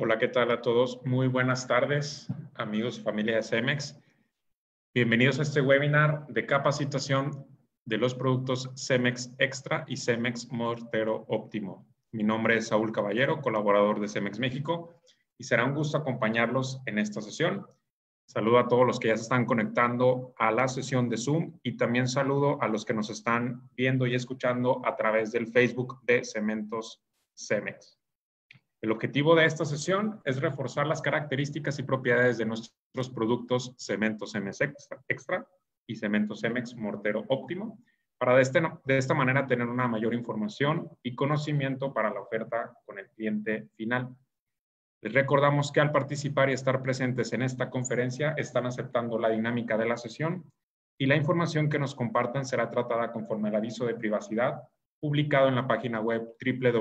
Hola, ¿qué tal a todos? Muy buenas tardes, amigos y familia de CEMEX. Bienvenidos a este webinar de capacitación de los productos CEMEX Extra y CEMEX Mortero Óptimo. Mi nombre es Saúl Caballero, colaborador de CEMEX México, y será un gusto acompañarlos en esta sesión. Saludo a todos los que ya se están conectando a la sesión de Zoom y también saludo a los que nos están viendo y escuchando a través del Facebook de Cementos CEMEX. El objetivo de esta sesión es reforzar las características y propiedades de nuestros productos Cementos CEMEX Extra y Cementos CEMEX Mortero Óptimo para de esta manera tener una mayor información y conocimiento para la oferta con el cliente final. Les recordamos que al participar y estar presentes en esta conferencia están aceptando la dinámica de la sesión y la información que nos compartan será tratada conforme al aviso de privacidad publicado en la página web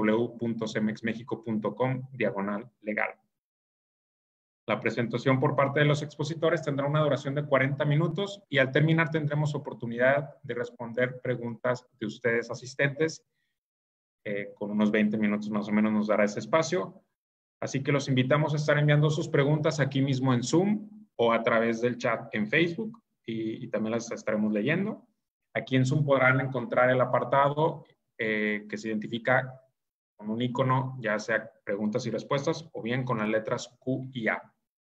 www.cemexmexico.com/legal. La presentación por parte de los expositores tendrá una duración de 40 minutos y al terminar tendremos oportunidad de responder preguntas de ustedes asistentes. Con unos 20 minutos más o menos nos dará ese espacio. Así que los invitamos a estar enviando sus preguntas aquí mismo en Zoom o a través del chat en Facebook y también las estaremos leyendo. Aquí en Zoom podrán encontrar el apartado que se identifica con un icono, ya sea preguntas y respuestas o bien con las letras Q y A.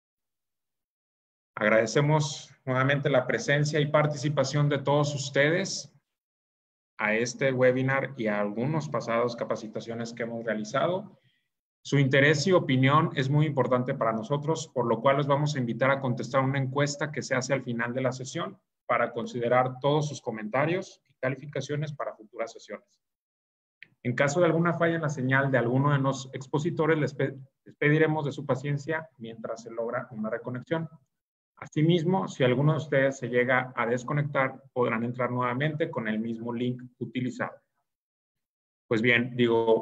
Agradecemos nuevamente la presencia y participación de todos ustedes a este webinar y a algunas pasadas capacitaciones que hemos realizado. Su interés y opinión es muy importante para nosotros, por lo cual los vamos a invitar a contestar una encuesta que se hace al final de la sesión para considerar todos sus comentarios y calificaciones para futuras sesiones. En caso de alguna falla en la señal de alguno de los expositores, les pediremos de su paciencia mientras se logra una reconexión. Asimismo, si alguno de ustedes se llega a desconectar, podrán entrar nuevamente con el mismo link utilizado. Pues bien,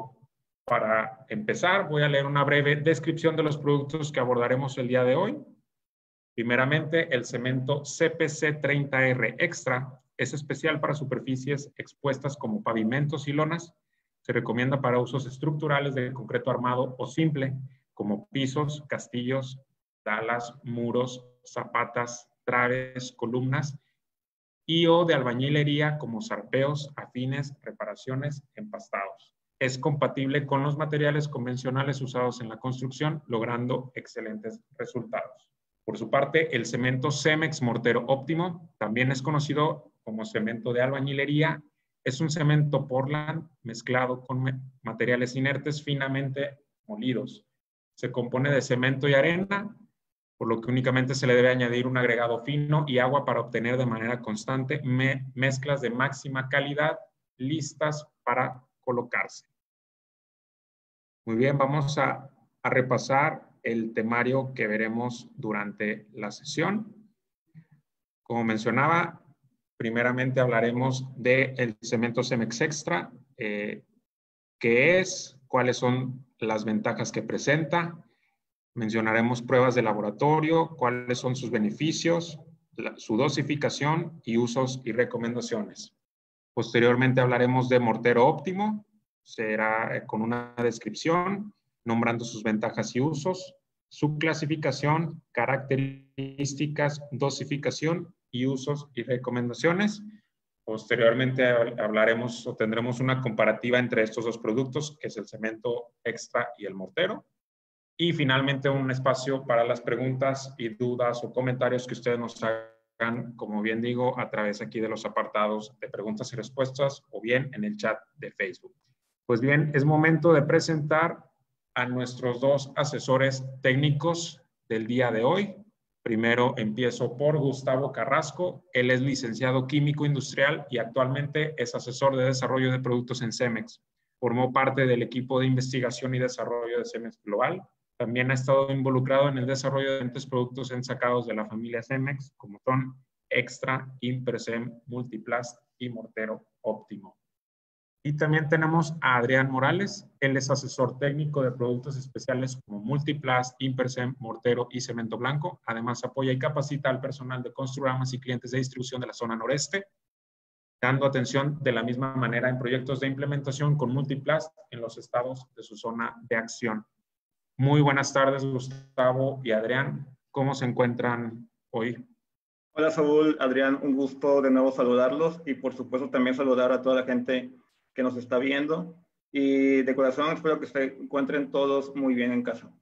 para empezar, voy a leer una breve descripción de los productos que abordaremos el día de hoy. Primeramente, el cemento CPC30R Extra es especial para superficies expuestas como pavimentos y lonas. Se recomienda para usos estructurales de concreto armado o simple, como pisos, castillos, talas, muros, zapatas, traves, columnas, y o de albañilería como zarpeos, afines, reparaciones, empastados. Es compatible con los materiales convencionales usados en la construcción, logrando excelentes resultados. Por su parte, el cemento CEMEX Mortero Óptimo, también es conocido como cemento de albañilería, es un cemento Portland mezclado con materiales inertes finamente molidos. Se compone de cemento y arena, por lo que únicamente se le debe añadir un agregado fino y agua para obtener de manera constante mezclas de máxima calidad listas para colocarse. Muy bien, vamos a repasar el temario que veremos durante la sesión. Como mencionaba, primeramente hablaremos del cemento CEMEX Extra, qué es, cuáles son las ventajas que presenta. Mencionaremos pruebas de laboratorio, cuáles son sus beneficios, su dosificación y usos y recomendaciones. Posteriormente hablaremos de mortero óptimo, será con una descripción, nombrando sus ventajas y usos, su clasificación, características, dosificación y usos y recomendaciones. Posteriormente hablaremos o tendremos una comparativa entre estos dos productos, que es el cemento extra y el mortero. Y finalmente un espacio para las preguntas y dudas o comentarios que ustedes nos hagan, como bien digo, a través aquí de los apartados de preguntas y respuestas o bien en el chat de Facebook. Pues bien, es momento de presentar a nuestros dos asesores técnicos del día de hoy. Primero empiezo por Gustavo Carrasco. Él es licenciado químico industrial y actualmente es asesor de desarrollo de productos en CEMEX. Formó parte del equipo de investigación y desarrollo de CEMEX Global. También ha estado involucrado en el desarrollo de diferentes productos ensacados de la familia CEMEX, como son Extra, Impersem, Multiplast y Mortero Óptimo. Y también tenemos a Adrián Morales. Él es asesor técnico de productos especiales como Multiplast, Impersem, Mortero y Cemento Blanco. Además, apoya y capacita al personal de Construramas y clientes de distribución de la zona noreste, dando atención de la misma manera en proyectos de implementación con Multiplast en los estados de su zona de acción. Muy buenas tardes, Gustavo y Adrián. ¿Cómo se encuentran hoy? Hola Saúl, Adrián, un gusto de nuevo saludarlos y por supuesto también saludar a toda la gente que nos está viendo y de corazón espero que se encuentren todos muy bien en casa.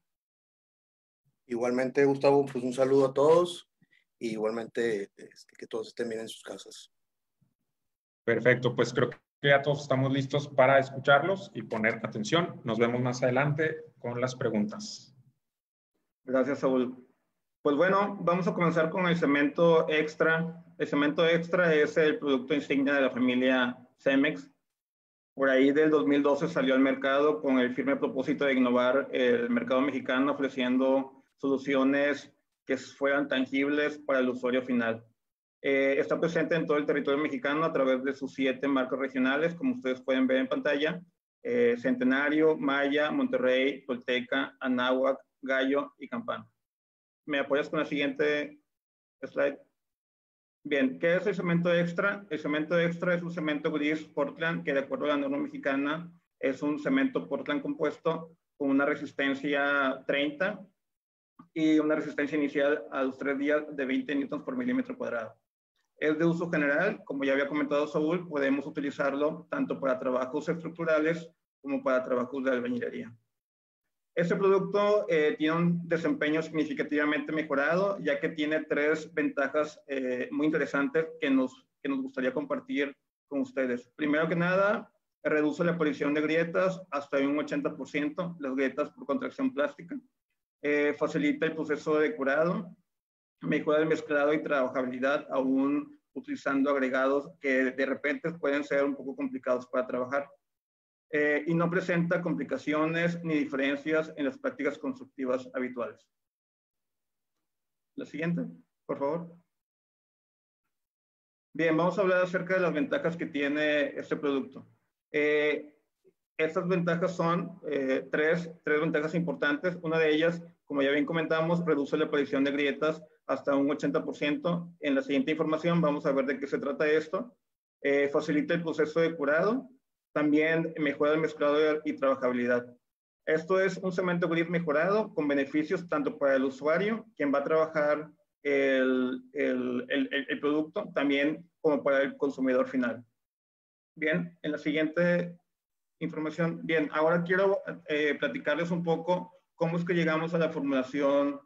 Igualmente, Gustavo, pues un saludo a todos y igualmente que todos estén bien en sus casas. Perfecto, pues creo que ya todos estamos listos para escucharlos y poner atención. Nos vemos más adelante con las preguntas. Gracias, Saúl. Pues bueno, vamos a comenzar con el cemento extra. El cemento extra es el producto insignia de la familia Cemex. Por ahí del 2012 salió al mercado con el firme propósito de innovar el mercado mexicano, ofreciendo soluciones que fueran tangibles para el usuario final. Está presente en todo el territorio mexicano a través de sus 7 marcas regionales, como ustedes pueden ver en pantalla: Centenario, Maya, Monterrey, Tolteca, Anáhuac, Gallo y Campana. ¿Me apoyas con la siguiente slide? Bien, ¿qué es el cemento extra? El cemento extra es un cemento gris Portland que, de acuerdo a la norma mexicana, es un cemento Portland compuesto con una resistencia 30 y una resistencia inicial a los 3 días de 20 newtons por milímetro cuadrado. Es de uso general, como ya había comentado Saúl, podemos utilizarlo tanto para trabajos estructurales como para trabajos de albañilería. Este producto tiene un desempeño significativamente mejorado, ya que tiene 3 ventajas muy interesantes que nos gustaría compartir con ustedes. Primero que nada, reduce la aparición de grietas hasta un 80%, las grietas por contracción plástica. Facilita el proceso de curado, mejora el mezclado y trabajabilidad, aún utilizando agregados que de repente pueden ser un poco complicados para trabajar. Y no presenta complicaciones ni diferencias en las prácticas constructivas habituales. La siguiente, por favor. Bien, vamos a hablar acerca de las ventajas que tiene este producto. Estas ventajas son tres ventajas importantes. Una de ellas, como ya bien comentamos, reduce la aparición de grietas hasta un 80%. En la siguiente información vamos a ver de qué se trata esto. Facilita el proceso de curado. También mejora el mezclado y trabajabilidad. Esto es un cemento gris mejorado con beneficios tanto para el usuario, quien va a trabajar el producto, también como para el consumidor final. Bien, en la siguiente información. Bien, ahora quiero platicarles un poco cómo es que llegamos a la formulación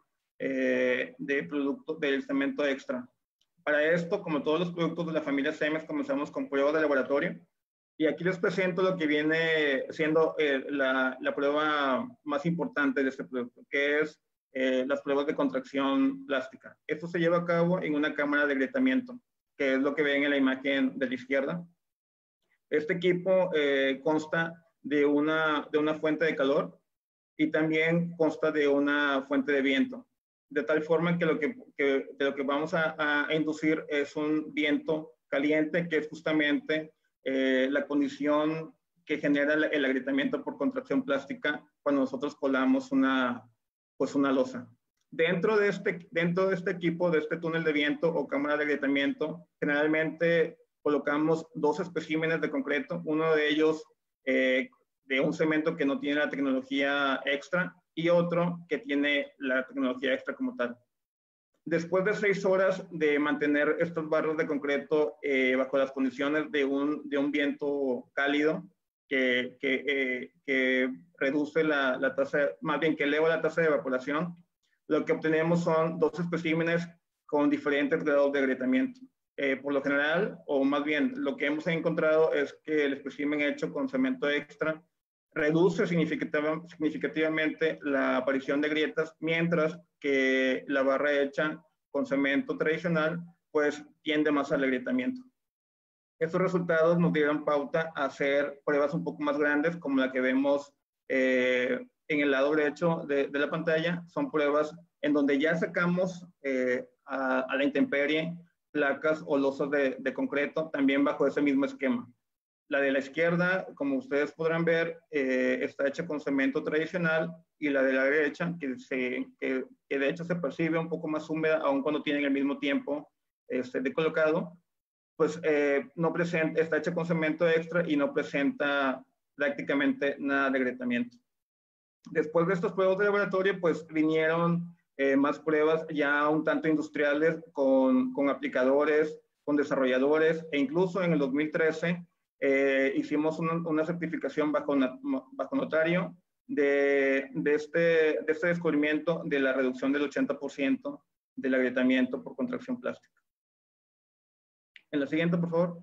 de producto del cemento extra. Para esto, como todos los productos de la familia Cemex, comenzamos con pruebas de laboratorio. Y aquí les presento lo que viene siendo la prueba más importante de este producto, que es las pruebas de contracción plástica. Esto se lleva a cabo en una cámara de agrietamiento, que es lo que ven en la imagen de la izquierda. Este equipo consta de una fuente de calor y también consta de una fuente de viento, de tal forma que lo que vamos a inducir es un viento caliente, que es justamente la condición que genera el agrietamiento por contracción plástica cuando nosotros colamos una losa. Dentro de este equipo, de este túnel de viento o cámara de agrietamiento, generalmente colocamos 2 especímenes de concreto, uno de ellos de un cemento que no tiene la tecnología extra y otro que tiene la tecnología extra como tal. Después de 6 horas de mantener estos barros de concreto bajo las condiciones de un viento cálido que reduce la tasa, más bien que eleva la tasa de evaporación, lo que obtenemos son 2 especímenes con diferentes grados de agrietamiento. Por lo general, o más bien lo que hemos encontrado es que el espécimen hecho con cemento extra reduce significativamente la aparición de grietas, mientras que la barra hecha con cemento tradicional pues tiende más al agrietamiento. Estos resultados nos dieron pauta a hacer pruebas un poco más grandes, como la que vemos en el lado derecho de la pantalla. Son pruebas en donde ya sacamos a la intemperie placas o losas de concreto, también bajo ese mismo esquema. La de la izquierda, como ustedes podrán ver, está hecha con cemento tradicional, y la de la derecha, que de hecho se percibe un poco más húmeda, aun cuando tienen el mismo tiempo de colocado, pues está hecha con cemento extra y no presenta prácticamente nada de agrietamiento. Después de estas pruebas de laboratorio, pues vinieron más pruebas ya un tanto industriales con aplicadores, con desarrolladores, e incluso en el 2013 hicimos una certificación bajo notario de este descubrimiento de la reducción del 80% del agrietamiento por contracción plástica. En la siguiente, por favor.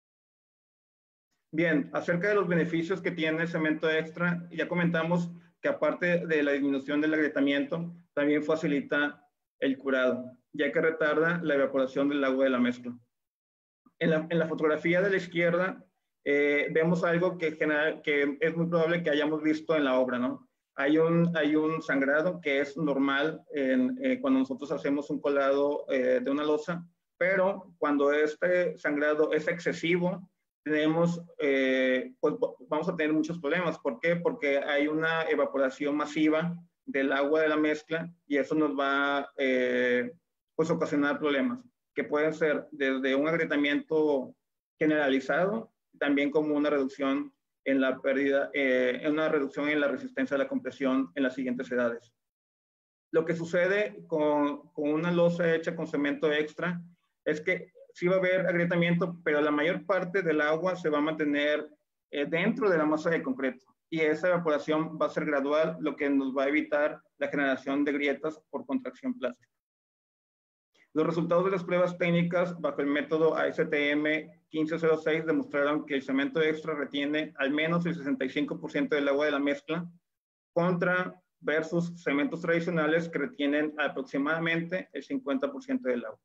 Bien, acerca de los beneficios que tiene el cemento extra, ya comentamos que aparte de la disminución del agrietamiento, también facilita el curado, ya que retarda la evaporación del agua de la mezcla. En la fotografía de la izquierda vemos algo que es muy probable que hayamos visto en la obra, ¿no? Hay un sangrado que es normal cuando nosotros hacemos un colado de una losa, pero cuando este sangrado es excesivo, pues vamos a tener muchos problemas. ¿Por qué? Porque hay una evaporación masiva del agua de la mezcla y eso nos va pues ocasionar problemas que pueden ser desde un agrietamiento generalizado, también como una reducción en la pérdida, una reducción en la resistencia a la compresión en las siguientes edades. Lo que sucede con una losa hecha con cemento extra es que sí va a haber agrietamiento, pero la mayor parte del agua se va a mantener dentro de la masa de concreto y esa evaporación va a ser gradual, lo que nos va a evitar la generación de grietas por contracción plástica. Los resultados de las pruebas técnicas bajo el método ASTM 1506 demostraron que el cemento extra retiene al menos el 65% del agua de la mezcla contra versus cementos tradicionales que retienen aproximadamente el 50% del agua.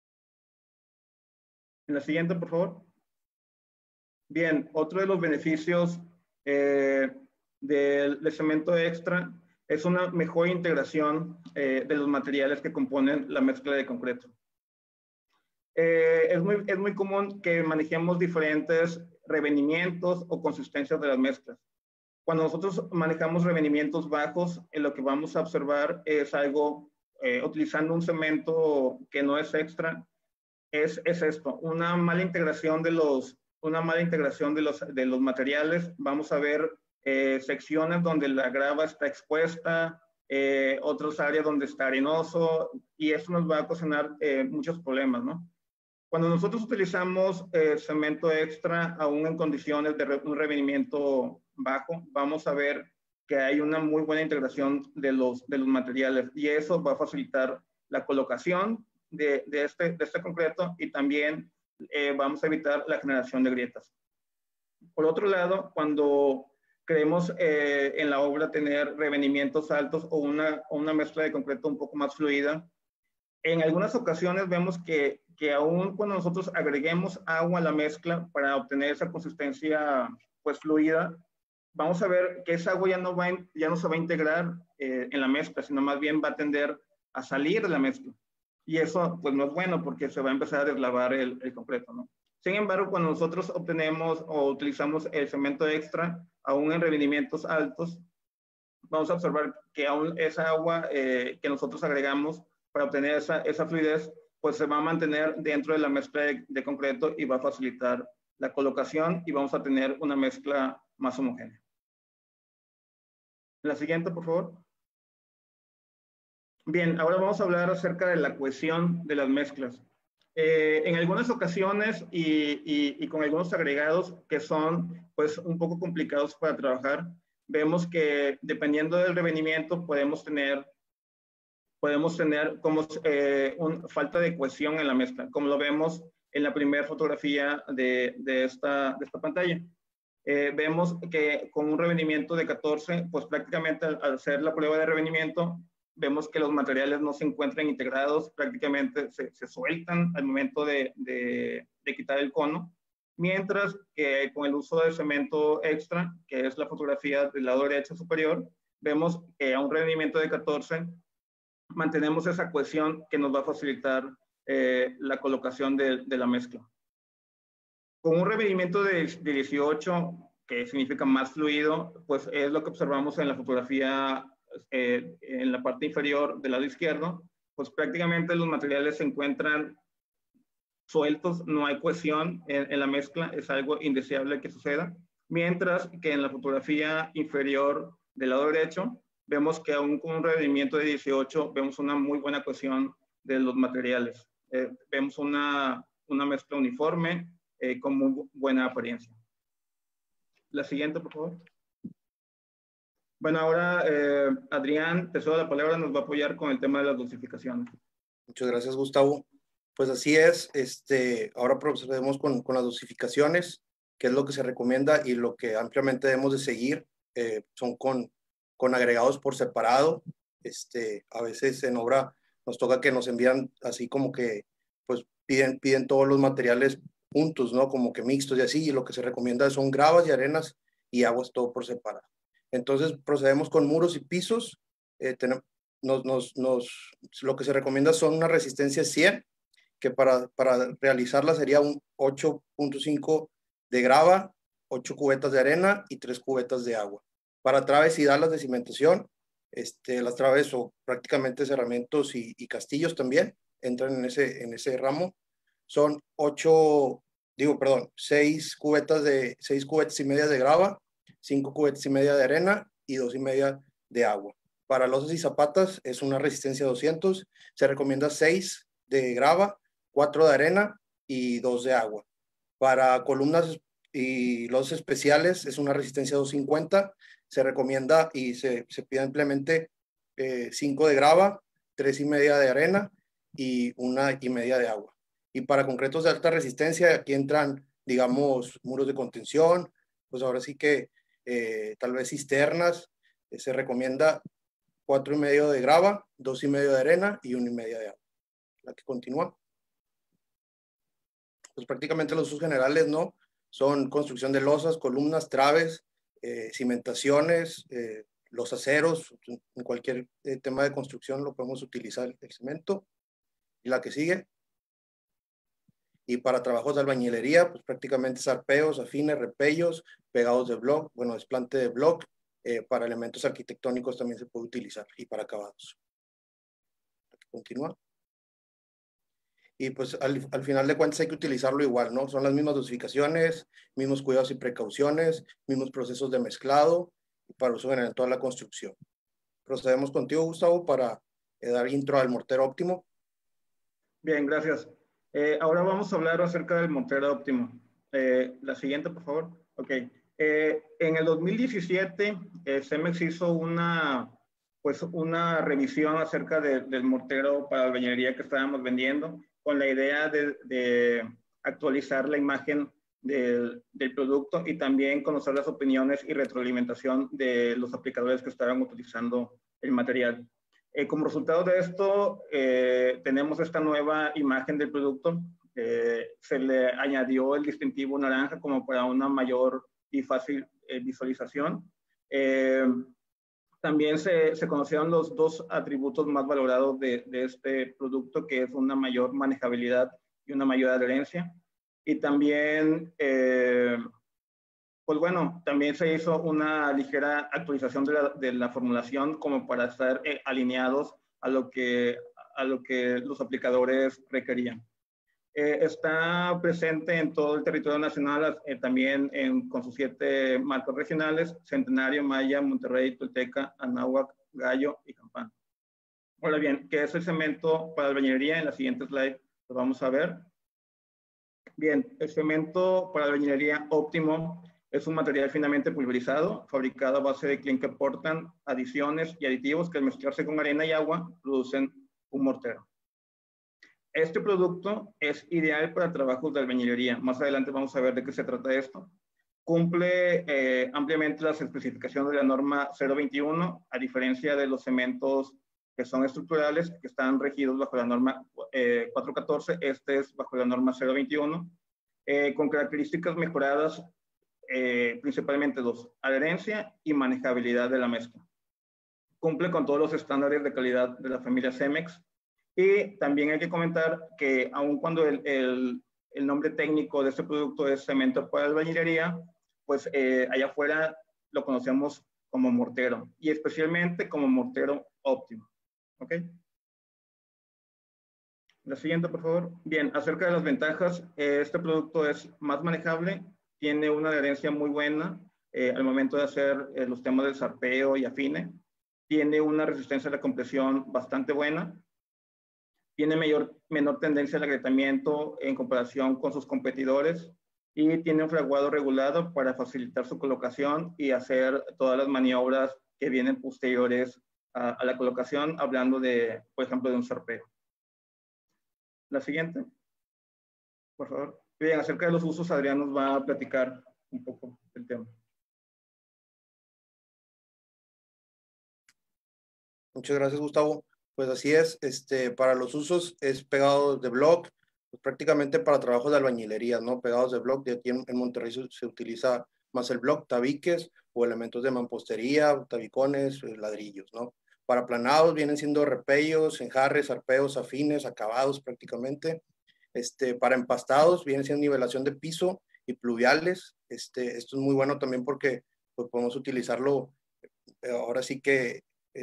En la siguiente, por favor. Bien, otro de los beneficios del cemento extra es una mejor integración de los materiales que componen la mezcla de concreto. Es muy común que manejemos diferentes revenimientos o consistencias de las mezclas. Cuando nosotros manejamos revenimientos bajos, lo que vamos a observar es algo, utilizando un cemento que no es extra, es esto, una mala integración de los materiales. Vamos a ver secciones donde la grava está expuesta, otras áreas donde está arenoso, y eso nos va a ocasionar muchos problemas, ¿no? Cuando nosotros utilizamos cemento extra, aún en condiciones de un revenimiento bajo, vamos a ver que hay una muy buena integración de los materiales, y eso va a facilitar la colocación de este concreto, y también vamos a evitar la generación de grietas. Por otro lado, cuando queremos en la obra tener revenimientos altos o una mezcla de concreto un poco más fluida, en algunas ocasiones vemos que aún cuando nosotros agreguemos agua a la mezcla para obtener esa consistencia pues fluida, vamos a ver que esa agua ya no se va a integrar en la mezcla, sino más bien va a tender a salir de la mezcla. Y eso pues no es bueno porque se va a empezar a deslavar el concreto, ¿no? Sin embargo, cuando nosotros obtenemos o utilizamos el cemento extra, aún en revenimientos altos, vamos a observar que aún esa agua que nosotros agregamos para obtener esa fluidez, pues se va a mantener dentro de la mezcla de concreto y va a facilitar la colocación y vamos a tener una mezcla más homogénea. La siguiente, por favor. Bien, ahora vamos a hablar acerca de la cohesión de las mezclas. En algunas ocasiones y con algunos agregados que son pues un poco complicados para trabajar, vemos que dependiendo del revenimiento podemos tener como falta de cohesión en la mezcla, como lo vemos en la primera fotografía de esta pantalla. Vemos que con un revenimiento de 14, pues prácticamente al hacer la prueba de revenimiento, vemos que los materiales no se encuentran integrados, prácticamente se sueltan al momento de quitar el cono, mientras que con el uso de cemento extra, que es la fotografía del lado derecho superior, vemos que a un revenimiento de 14 mantenemos esa cohesión que nos va a facilitar la colocación de la mezcla. Con un revenimiento de 18, que significa más fluido, pues es lo que observamos en la fotografía en la parte inferior del lado izquierdo, pues prácticamente los materiales se encuentran sueltos, no hay cohesión en la mezcla, es algo indeseable que suceda, mientras que en la fotografía inferior Del lado derecho, vemos que aún con un rendimiento de 18, vemos una muy buena cohesión de los materiales. Vemos una mezcla uniforme con muy buena apariencia. La siguiente, por favor. Bueno, ahora Adrián, te cedo la palabra, nos va a apoyar con el tema de las dosificaciones. Muchas gracias, Gustavo. Pues así es, ahora procedemos con las dosificaciones, que es lo que se recomienda y lo que ampliamente debemos de seguir. Son con agregados por separado. A veces en obra nos toca que nos envían así como que pues piden todos los materiales juntos, ¿no? Como que mixtos y así, y lo que se recomienda son gravas y arenas y aguas todo por separado. Entonces procedemos con muros y pisos. Lo que se recomienda son una resistencia 100, que para realizarla sería un 8.5 de grava, 8 cubetas de arena y 3 cubetas de agua. Para traves y dalas de cimentación, las traves o prácticamente cerramientos y castillos también entran en ese ramo. Son 6 cubetas y media de grava, 5 cubetas y media de arena y 2 y media de agua. Para losas y zapatas es una resistencia 200, se recomienda 6 de grava, 4 de arena y 2 de agua. Para columnas y losas especiales es una resistencia 250, se recomienda y se pide ampliamente 5 de grava, 3 y media de arena y 1 y media de agua. Y para concretos de alta resistencia, aquí entran, digamos, muros de contención, pues ahora sí que tal vez cisternas, se recomienda 4 y medio de grava, 2 y medio de arena y 1 y media de agua. La que continúa. Pues prácticamente los usos generales, ¿no? Son construcción de losas, columnas, traves, cimentaciones, los aceros, en cualquier tema de construcción lo podemos utilizar el cemento. Y la que sigue. Y para trabajos de albañilería, pues prácticamente zarpeos, afines, repellos, pegados de bloc, bueno, desplante de bloc, para elementos arquitectónicos también se puede utilizar y para acabados. Continúa. Y pues al final de cuentas hay que utilizarlo igual, ¿no? Son las mismas dosificaciones, mismos cuidados y precauciones, mismos procesos de mezclado y para uso general en toda la construcción. Procedemos contigo, Gustavo, para dar intro al mortero óptimo. Bien, gracias. Ahora vamos a hablar acerca del mortero óptimo. La siguiente, por favor. Ok. En el 2017, Cemex hizo una revisión acerca del mortero para albañilería que estábamos vendiendo, con la idea de actualizar la imagen del producto y también conocer las opiniones y retroalimentación de los aplicadores que estaban utilizando el material. Como resultado de esto, tenemos esta nueva imagen del producto. Se le añadió el distintivo naranja como para una mayor y fácil visualización. También se conocieron los dos atributos más valorados de este producto, que es una mayor manejabilidad y una mayor adherencia. Y también, pues bueno, también se hizo una ligera actualización de la formulación como para estar alineados a lo que los aplicadores requerían. Está presente en todo el territorio nacional, también con sus 7 marcas regionales: Centenario, Maya, Monterrey, Tolteca, Anáhuac, Gallo y Campana. Ahora bien, ¿qué es el cemento para albañilería? En la siguiente slide lo vamos a ver. Bien, el cemento para albañilería óptimo es un material finamente pulverizado, fabricado a base de clinker portland, adiciones y aditivos que al mezclarse con arena y agua producen un mortero. Este producto es ideal para trabajos de albañilería. Más adelante vamos a ver de qué se trata esto. Cumple ampliamente las especificaciones de la norma 021, a diferencia de los cementos que son estructurales, que están regidos bajo la norma 414. Este es bajo la norma 021, con características mejoradas, principalmente dos: adherencia y manejabilidad de la mezcla. Cumple con todos los estándares de calidad de la familia Cemex. Y también hay que comentar que aun cuando el nombre técnico de este producto es cemento para albañilería, pues allá afuera lo conocemos como mortero, y especialmente como mortero óptimo. ¿Ok? La siguiente, por favor. Bien, acerca de las ventajas, este producto es más manejable, tiene una adherencia muy buena, al momento de hacer los temas del zarpeo y afine. Tiene una resistencia a la compresión bastante buena. Tiene menor tendencia al agrietamiento en comparación con sus competidores y tiene un fraguado regulado para facilitar su colocación y hacer todas las maniobras que vienen posteriores a la colocación, hablando de, por ejemplo, de un zarpeo. La siguiente, por favor. Bien, acerca de los usos, Adrián nos va a platicar un poco del tema. Muchas gracias, Gustavo. Pues así es, para los usos es pegados de bloc, pues prácticamente para trabajos de albañilería, ¿no? Pegados de bloc, de aquí en Monterrey se utiliza más el bloc, tabiques o elementos de mampostería, tabicones, ladrillos, ¿no? Para planados vienen siendo repellos, enjarres, arpeos, afines, acabados prácticamente. Para empastados viene siendo nivelación de piso y pluviales. Esto es muy bueno también porque pues, podemos utilizarlo ahora sí que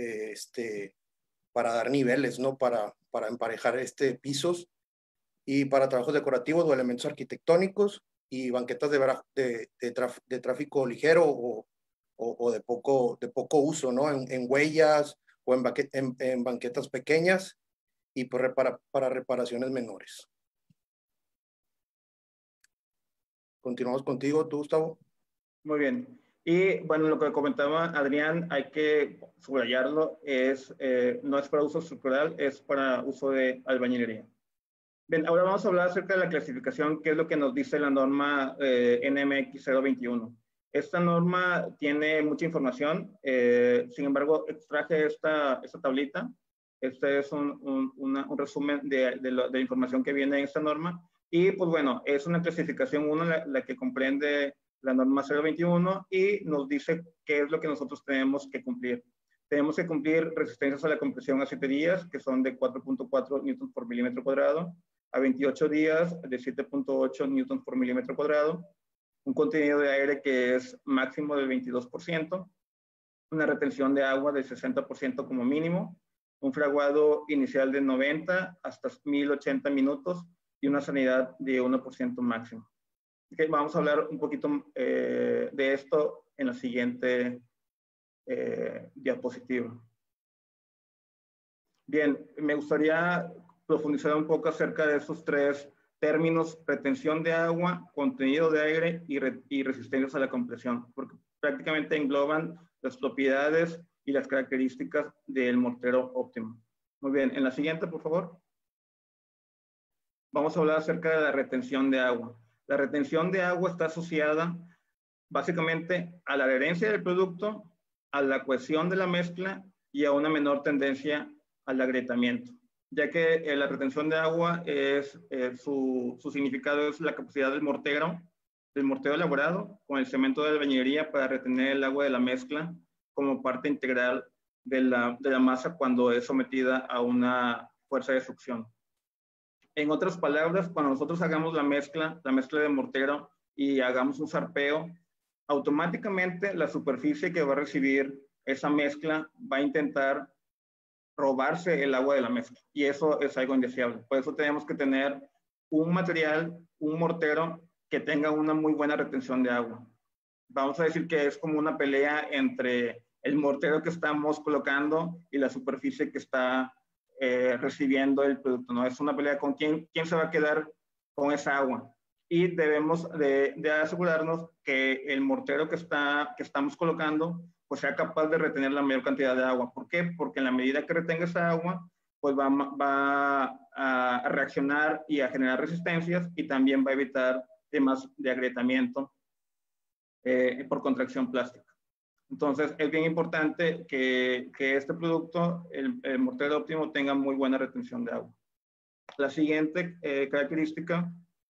para dar niveles, ¿no? Para emparejar pisos y para trabajos decorativos o elementos arquitectónicos y banquetas de tráfico ligero o de poco uso, ¿no? En huellas o en banquetas pequeñas y para reparaciones menores. Continuamos contigo, tú, Gustavo. Muy bien. Y bueno, lo que comentaba Adrián, hay que subrayarlo, no es para uso estructural, es para uso de albañilería. Bien, ahora vamos a hablar acerca de la clasificación, que es lo que nos dice la norma NMX 021. Esta norma tiene mucha información, sin embargo, extraje esta tablita. Este es un resumen de la información que viene en esta norma. Y pues bueno, es una clasificación 1 la que comprende la norma 021 y nos dice qué es lo que nosotros tenemos que cumplir. Tenemos que cumplir resistencias a la compresión a 7 días, que son de 4.4 newtons por milímetro cuadrado, a 28 días de 7.8 newtons por milímetro cuadrado, un contenido de aire que es máximo del 22%, una retención de agua del 60% como mínimo, un fraguado inicial de 90 hasta 1080 minutos y una sanidad de 1% máximo. Okay, vamos a hablar un poquito de esto en la siguiente diapositiva. Bien, me gustaría profundizar un poco acerca de esos tres términos: retención de agua, contenido de aire y resistencias a la compresión, porque prácticamente engloban las propiedades y las características del mortero óptimo. Muy bien, en la siguiente, por favor. Vamos a hablar acerca de la retención de agua. La retención de agua está asociada básicamente a la adherencia del producto, a la cohesión de la mezcla y a una menor tendencia al agrietamiento, ya que la retención de agua su significado es la capacidad del mortero elaborado con el cemento de albañilería para retener el agua de la mezcla como parte integral de la masa cuando es sometida a una fuerza de succión. En otras palabras, cuando nosotros hagamos la mezcla de mortero y hagamos un zarpeo, automáticamente la superficie que va a recibir esa mezcla va a intentar robarse el agua de la mezcla, y eso es algo indeseable. Por eso tenemos que tener un material, un mortero que tenga una muy buena retención de agua. Vamos a decir que es como una pelea entre el mortero que estamos colocando y la superficie que está recibiendo el producto, ¿no? Es una pelea con quién se va a quedar con esa agua. Y debemos de asegurarnos que el mortero que estamos colocando pues sea capaz de retener la mayor cantidad de agua. ¿Por qué? Porque en la medida que retenga esa agua, pues va a reaccionar y a generar resistencias, y también va a evitar temas de agrietamiento por contracción plástica. Entonces, es bien importante que este producto, el mortero óptimo, tenga muy buena retención de agua. La siguiente característica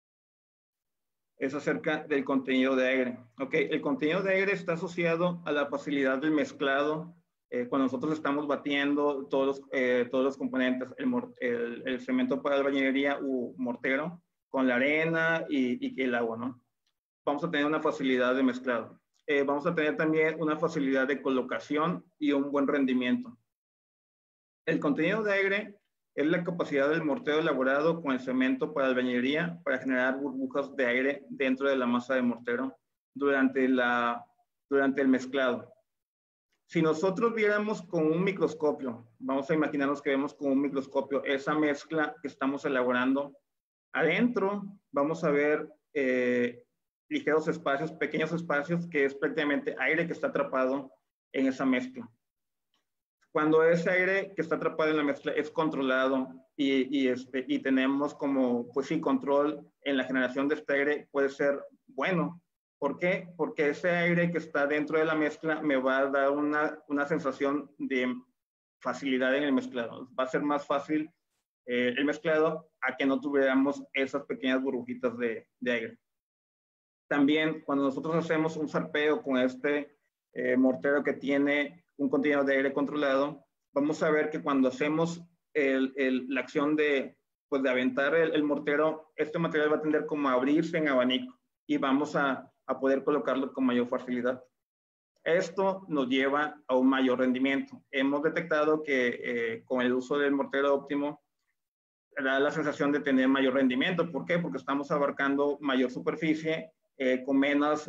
es acerca del contenido de aire. Okay, el contenido de aire está asociado a la facilidad del mezclado. Cuando nosotros estamos batiendo todos los componentes, el cemento para albañilería u mortero, con la arena y el agua, ¿no? Vamos a tener una facilidad de mezclado. Vamos a tener también una facilidad de colocación y un buen rendimiento. El contenido de aire es la capacidad del mortero elaborado con el cemento para albañilería para generar burbujas de aire dentro de la masa de mortero durante la durante el mezclado. Si nosotros viéramos con un microscopio, vamos a imaginarnos que vemos con un microscopio esa mezcla que estamos elaborando, adentro vamos a ver ligeros espacios, pequeños espacios, que es prácticamente aire que está atrapado en esa mezcla. Cuando ese aire que está atrapado en la mezcla es controlado y tenemos como, pues sí, control en la generación de este aire, puede ser bueno. ¿Por qué? Porque ese aire que está dentro de la mezcla me va a dar una sensación de facilidad en el mezclado. Va a ser más fácil el mezclado a que no tuviéramos esas pequeñas burbujitas de aire. También cuando nosotros hacemos un zarpeo con este mortero que tiene un contenido de aire controlado, vamos a ver que cuando hacemos la acción de aventar el mortero, este material va a tender como a abrirse en abanico y vamos a poder colocarlo con mayor facilidad. Esto nos lleva a un mayor rendimiento. Hemos detectado que con el uso del mortero óptimo da la sensación de tener mayor rendimiento. ¿Por qué? Porque estamos abarcando mayor superficie con menos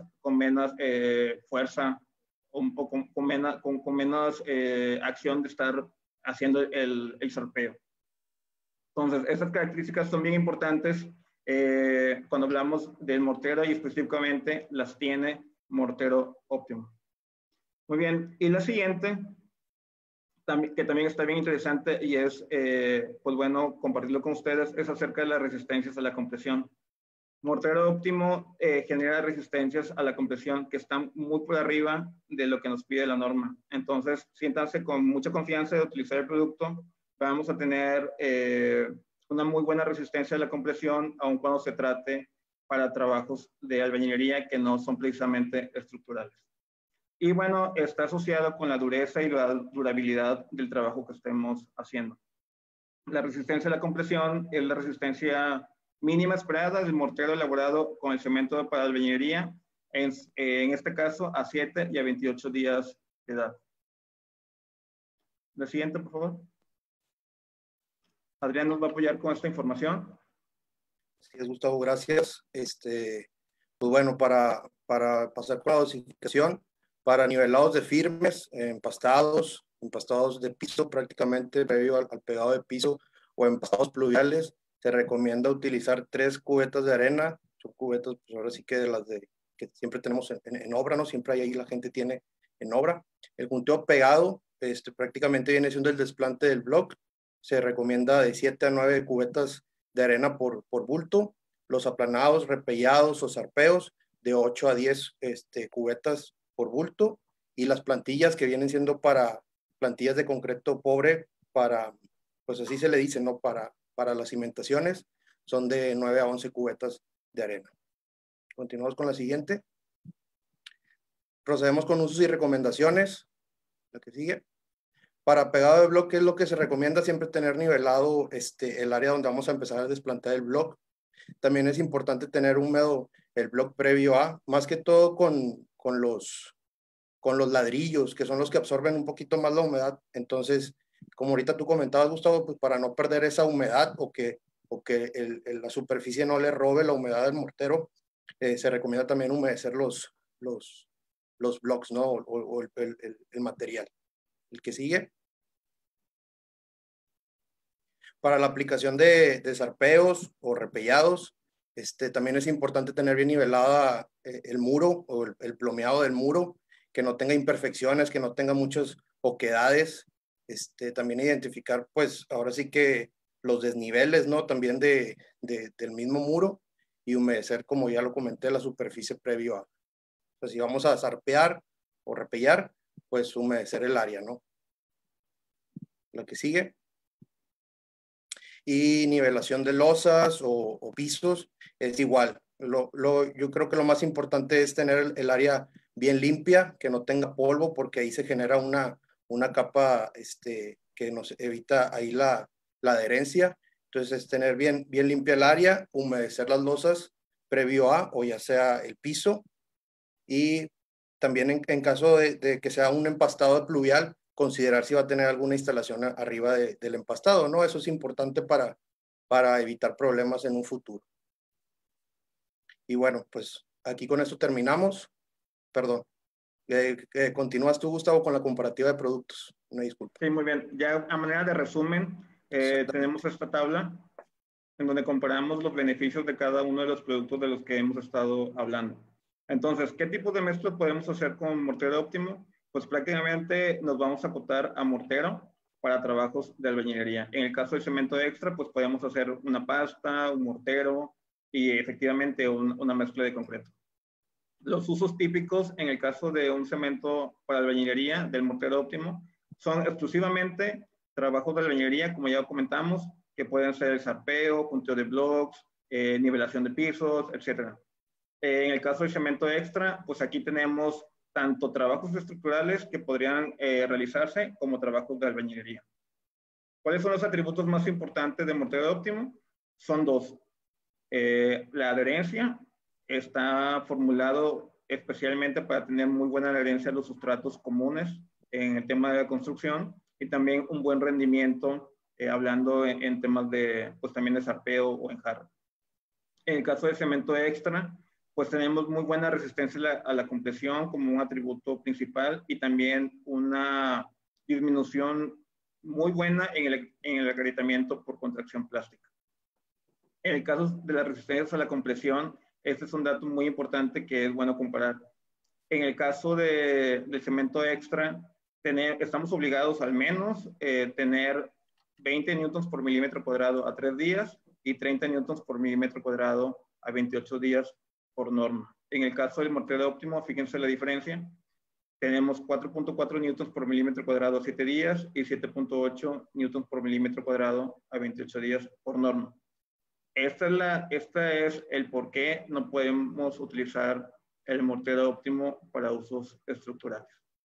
fuerza o con menos acción de estar haciendo el zarpeo. Entonces, esas características son bien importantes cuando hablamos del mortero y específicamente las tiene mortero óptimo. Muy bien, y la siguiente, que también está bien interesante y es, pues bueno, compartirlo con ustedes, es acerca de las resistencias a la compresión. Mortero óptimo genera resistencias a la compresión que están muy por arriba de lo que nos pide la norma. Entonces, siéntanse con mucha confianza de utilizar el producto. Vamos a tener una muy buena resistencia a la compresión, aun cuando se trate para trabajos de albañilería que no son precisamente estructurales. Y bueno, está asociado con la dureza y la durabilidad del trabajo que estemos haciendo. La resistencia a la compresión es la resistencia mínima esperada del mortero elaborado con el cemento para albañilería, en este caso a 7 y a 28 días de edad. La siguiente, por favor. Adrián nos va a apoyar con esta información. Sí, Gustavo, gracias. Pues bueno, para pasar por la dosificación, para nivelados de firmes, empastados de piso prácticamente previo al pegado de piso o empastados pluviales, se recomienda utilizar 3 cubetas de arena. Son cubetas, pues ahora sí que de las que siempre tenemos en obra, ¿no? Siempre ahí la gente tiene en obra. El junteo pegado, prácticamente viene siendo el desplante del block. Se recomienda de 7 a 9 cubetas de arena por bulto. Los aplanados, repellados o zarpeos, de 8 a 10 cubetas por bulto. Y las plantillas que vienen siendo para plantillas de concreto pobre, pues así se le dice, ¿no? Para las cimentaciones, son de 9 a 11 cubetas de arena. Continuamos con la siguiente. Procedemos con usos y recomendaciones. La que sigue. Para pegado de bloque es lo que se recomienda siempre tener nivelado el área donde vamos a empezar a desplantar el bloque. También es importante tener húmedo el bloque previo a, más que todo con los ladrillos, que son los que absorben un poquito más la humedad. Entonces, como ahorita tú comentabas, Gustavo, pues para no perder esa humedad o que la superficie no le robe la humedad del mortero, se recomienda también humedecer los blocks, ¿no? O el material. El que sigue. Para la aplicación de zarpeos o repellados, también es importante tener bien nivelada el muro o el plomeado del muro, que no tenga imperfecciones, que no tenga muchas oquedades. También identificar, pues, ahora sí que los desniveles, ¿no? También del mismo muro y humedecer, como ya lo comenté, la superficie previo a. Pues si vamos a zarpear o repellar, pues humedecer el área, ¿no? La que sigue. Y nivelación de losas o pisos es igual. Yo creo que lo más importante es tener el área bien limpia, que no tenga polvo, porque ahí se genera una capa que nos evita ahí la adherencia. Entonces es tener bien limpia el área, humedecer las losas previo a, o ya sea el piso, y también en caso de que sea un empastado pluvial, considerar si va a tener alguna instalación arriba del empastado, ¿no? Eso es importante para evitar problemas en un futuro. Y bueno, pues aquí con esto terminamos. Perdón. Continúas tú, Gustavo, con la comparativa de productos. Una disculpa. Sí, muy bien. Ya a manera de resumen, tenemos esta tabla en donde comparamos los beneficios de cada uno de los productos de los que hemos estado hablando. Entonces, ¿qué tipo de mezcla podemos hacer con mortero óptimo? Pues prácticamente nos vamos a acotar a mortero para trabajos de albañilería. En el caso del cemento extra, pues podemos hacer una pasta, un mortero y efectivamente una mezcla de concreto. Los usos típicos en el caso de un cemento para albañilería del mortero óptimo son exclusivamente trabajos de albañilería, como ya comentamos, que pueden ser el zarpeo, punteo de blocks, nivelación de pisos, etc. En el caso del cemento extra, pues aquí tenemos tanto trabajos estructurales que podrían realizarse como trabajos de albañilería. ¿Cuáles son los atributos más importantes de mortero óptimo? Son dos. La adherencia está formulado especialmente para tener muy buena adherencia a los sustratos comunes en el tema de la construcción y también un buen rendimiento hablando en temas de, pues también de zarpeo o enjarre. En el caso del cemento extra, pues tenemos muy buena resistencia a la compresión como un atributo principal y también una disminución muy buena en el agrietamiento por contracción plástica. En el caso de la resistencia a la compresión, este es un dato muy importante que es bueno comparar. En el caso del cemento extra, estamos obligados al menos tener 20 newtons por milímetro cuadrado a 3 días y 30 newtons por milímetro cuadrado a 28 días por norma. En el caso del mortero óptimo, fíjense la diferencia. Tenemos 4.4 newtons por milímetro cuadrado a 7 días y 7.8 newtons por milímetro cuadrado a 28 días por norma. Esta es el por qué no podemos utilizar el mortero óptimo para usos estructurales.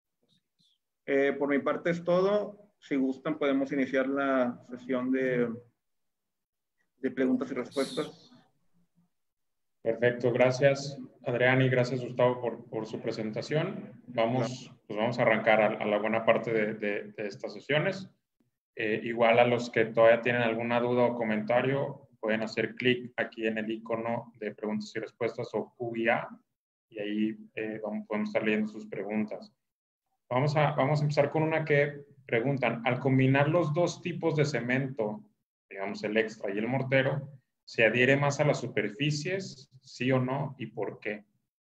Por mi parte es todo. Si gustan, podemos iniciar la sesión de preguntas y respuestas. Perfecto, gracias Adrián y gracias Gustavo por su presentación. Vamos a arrancar a la buena parte de estas sesiones. Igual a los que todavía tienen alguna duda o comentario, pueden hacer clic aquí en el icono de preguntas y respuestas o QIA y ahí podemos estar leyendo sus preguntas. Vamos a empezar con una que preguntan, al combinar los dos tipos de cemento, digamos el extra y el mortero, ¿se adhiere más a las superficies, sí o no, y por qué?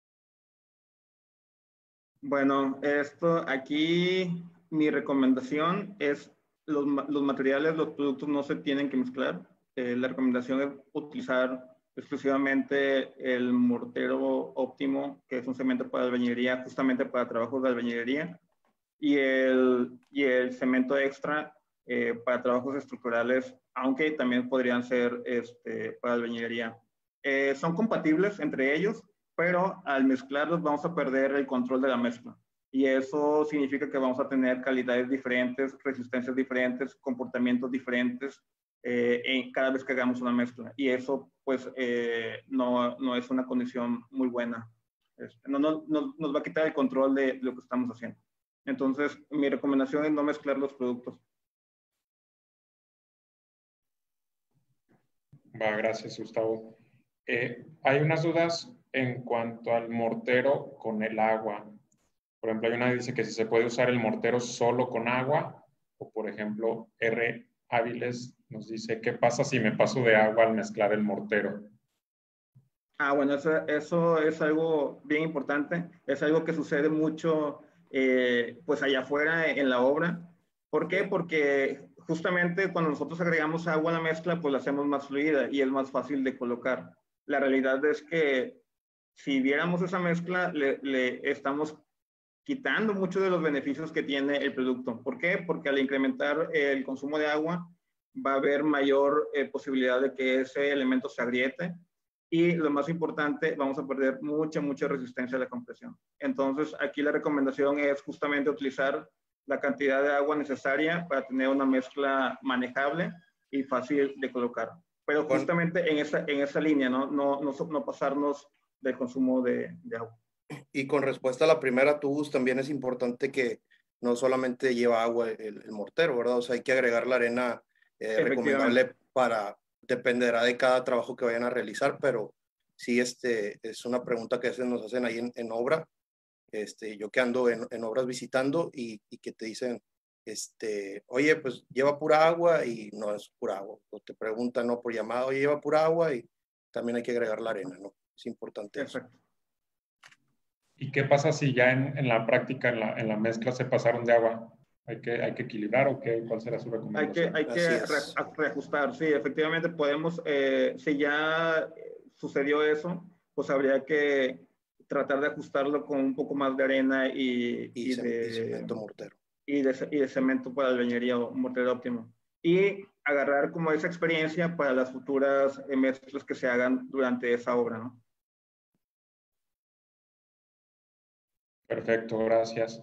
Bueno, aquí mi recomendación es los materiales, los productos no se tienen que mezclar. La recomendación es utilizar exclusivamente el mortero óptimo, que es un cemento para albañilería, justamente para trabajos de albañilería, y el cemento extra para trabajos estructurales, aunque también podrían ser para albañilería. Son compatibles entre ellos, pero al mezclarlos vamos a perder el control de la mezcla. Y eso significa que vamos a tener calidades diferentes, resistencias diferentes, comportamientos diferentes cada vez que hagamos una mezcla. Y eso, pues, no es una condición muy buena. Nos va a quitar el control de lo que estamos haciendo. Entonces, mi recomendación es no mezclar los productos. Gracias, Gustavo. Hay unas dudas en cuanto al mortero con el agua. Por ejemplo, hay una que dice que si se puede usar el mortero solo con agua, o por ejemplo, R. Áviles nos dice, ¿qué pasa si me paso de agua al mezclar el mortero? Bueno, eso es algo bien importante. Es algo que sucede mucho pues allá afuera en la obra. ¿Por qué? Porque justamente cuando nosotros agregamos agua a la mezcla, pues la hacemos más fluida y es más fácil de colocar. La realidad es que si viéramos esa mezcla, le estamos quitando muchos de los beneficios que tiene el producto. ¿Por qué? Porque al incrementar el consumo de agua, va a haber mayor posibilidad de que ese elemento se agriete. Y lo más importante, vamos a perder mucha resistencia a la compresión. Entonces, aquí la recomendación es justamente utilizar la cantidad de agua necesaria para tener una mezcla manejable y fácil de colocar. Pero justamente en esa línea, no pasarnos del consumo de agua. Y con respuesta a la primera, Tubus, también es importante que no solamente lleva agua el mortero, ¿verdad? O sea, hay que agregar la arena recomendable dependerá de cada trabajo que vayan a realizar, pero sí es una pregunta que a veces nos hacen ahí en obra. yo que ando en obras visitando y que te dicen, oye, pues lleva pura agua y no es pura agua. O te preguntan, ¿no? Por llamado, oye, lleva pura agua y también hay que agregar la arena, ¿no? Es importante eso. Exacto. ¿Y qué pasa si ya en la práctica, en la mezcla, se pasaron de agua? ¿Hay que equilibrar o qué? ¿Cuál será su recomendación? Hay que reajustar, sí, efectivamente podemos, si ya sucedió eso, pues habría que tratar de ajustarlo con un poco más de arena y de cemento mortero. Y de cemento para albañilería o mortero óptimo. Y agarrar como esa experiencia para las futuras mezclas que se hagan durante esa obra, ¿no? Perfecto, gracias.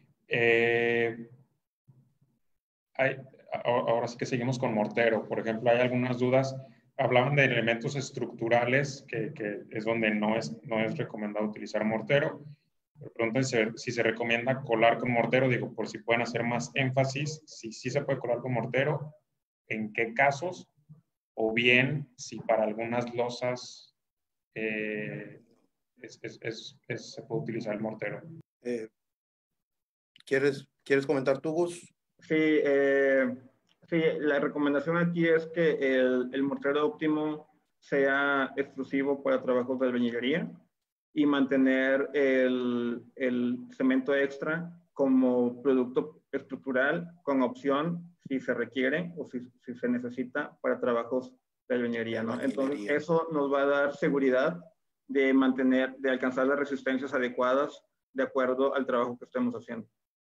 Ahora sí que seguimos con mortero. Por ejemplo, hay algunas dudas. Hablaban de elementos estructurales, que es donde no es recomendado utilizar mortero. Preguntan si se recomienda colar con mortero. Digo, por si pueden hacer más énfasis, si sí se puede colar con mortero, en qué casos, o bien si para algunas losas se puede utilizar el mortero. ¿Quieres comentar tú, Gus? Sí, sí, la recomendación aquí es que el mortero óptimo sea exclusivo para trabajos de albañilería y mantener el cemento extra como producto estructural con opción si se requiere o si se necesita para trabajos de albañilería, ¿no? Entonces, eso nos va a dar seguridad de alcanzar las resistencias adecuadas de acuerdo al trabajo que estemos haciendo.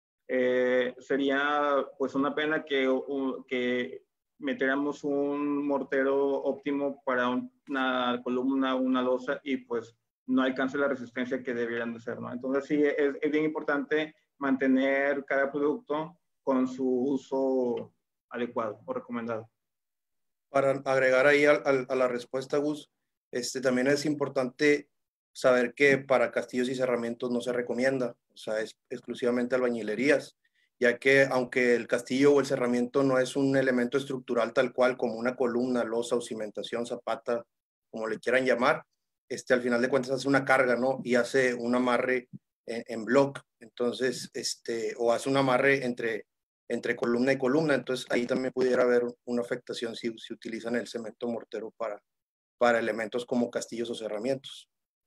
Sería pues una pena que metiéramos un mortero óptimo para una columna, una losa y pues no alcance la resistencia que deberían de ser, ¿no? Entonces sí, es bien importante mantener cada producto con su uso adecuado o recomendado. Para agregar ahí a la respuesta, Gus, también es importante saber que para castillos y cerramientos no se recomienda, o sea, es exclusivamente albañilerías, ya que aunque el castillo o el cerramiento no es un elemento estructural tal cual como una columna, losa o cimentación, zapata, como le quieran llamar, al final de cuentas hace una carga, ¿no? Y hace un amarre en block, entonces, o hace un amarre entre columna y columna, entonces ahí también pudiera haber una afectación si utilizan el cemento mortero para elementos como castillos o cerramientos.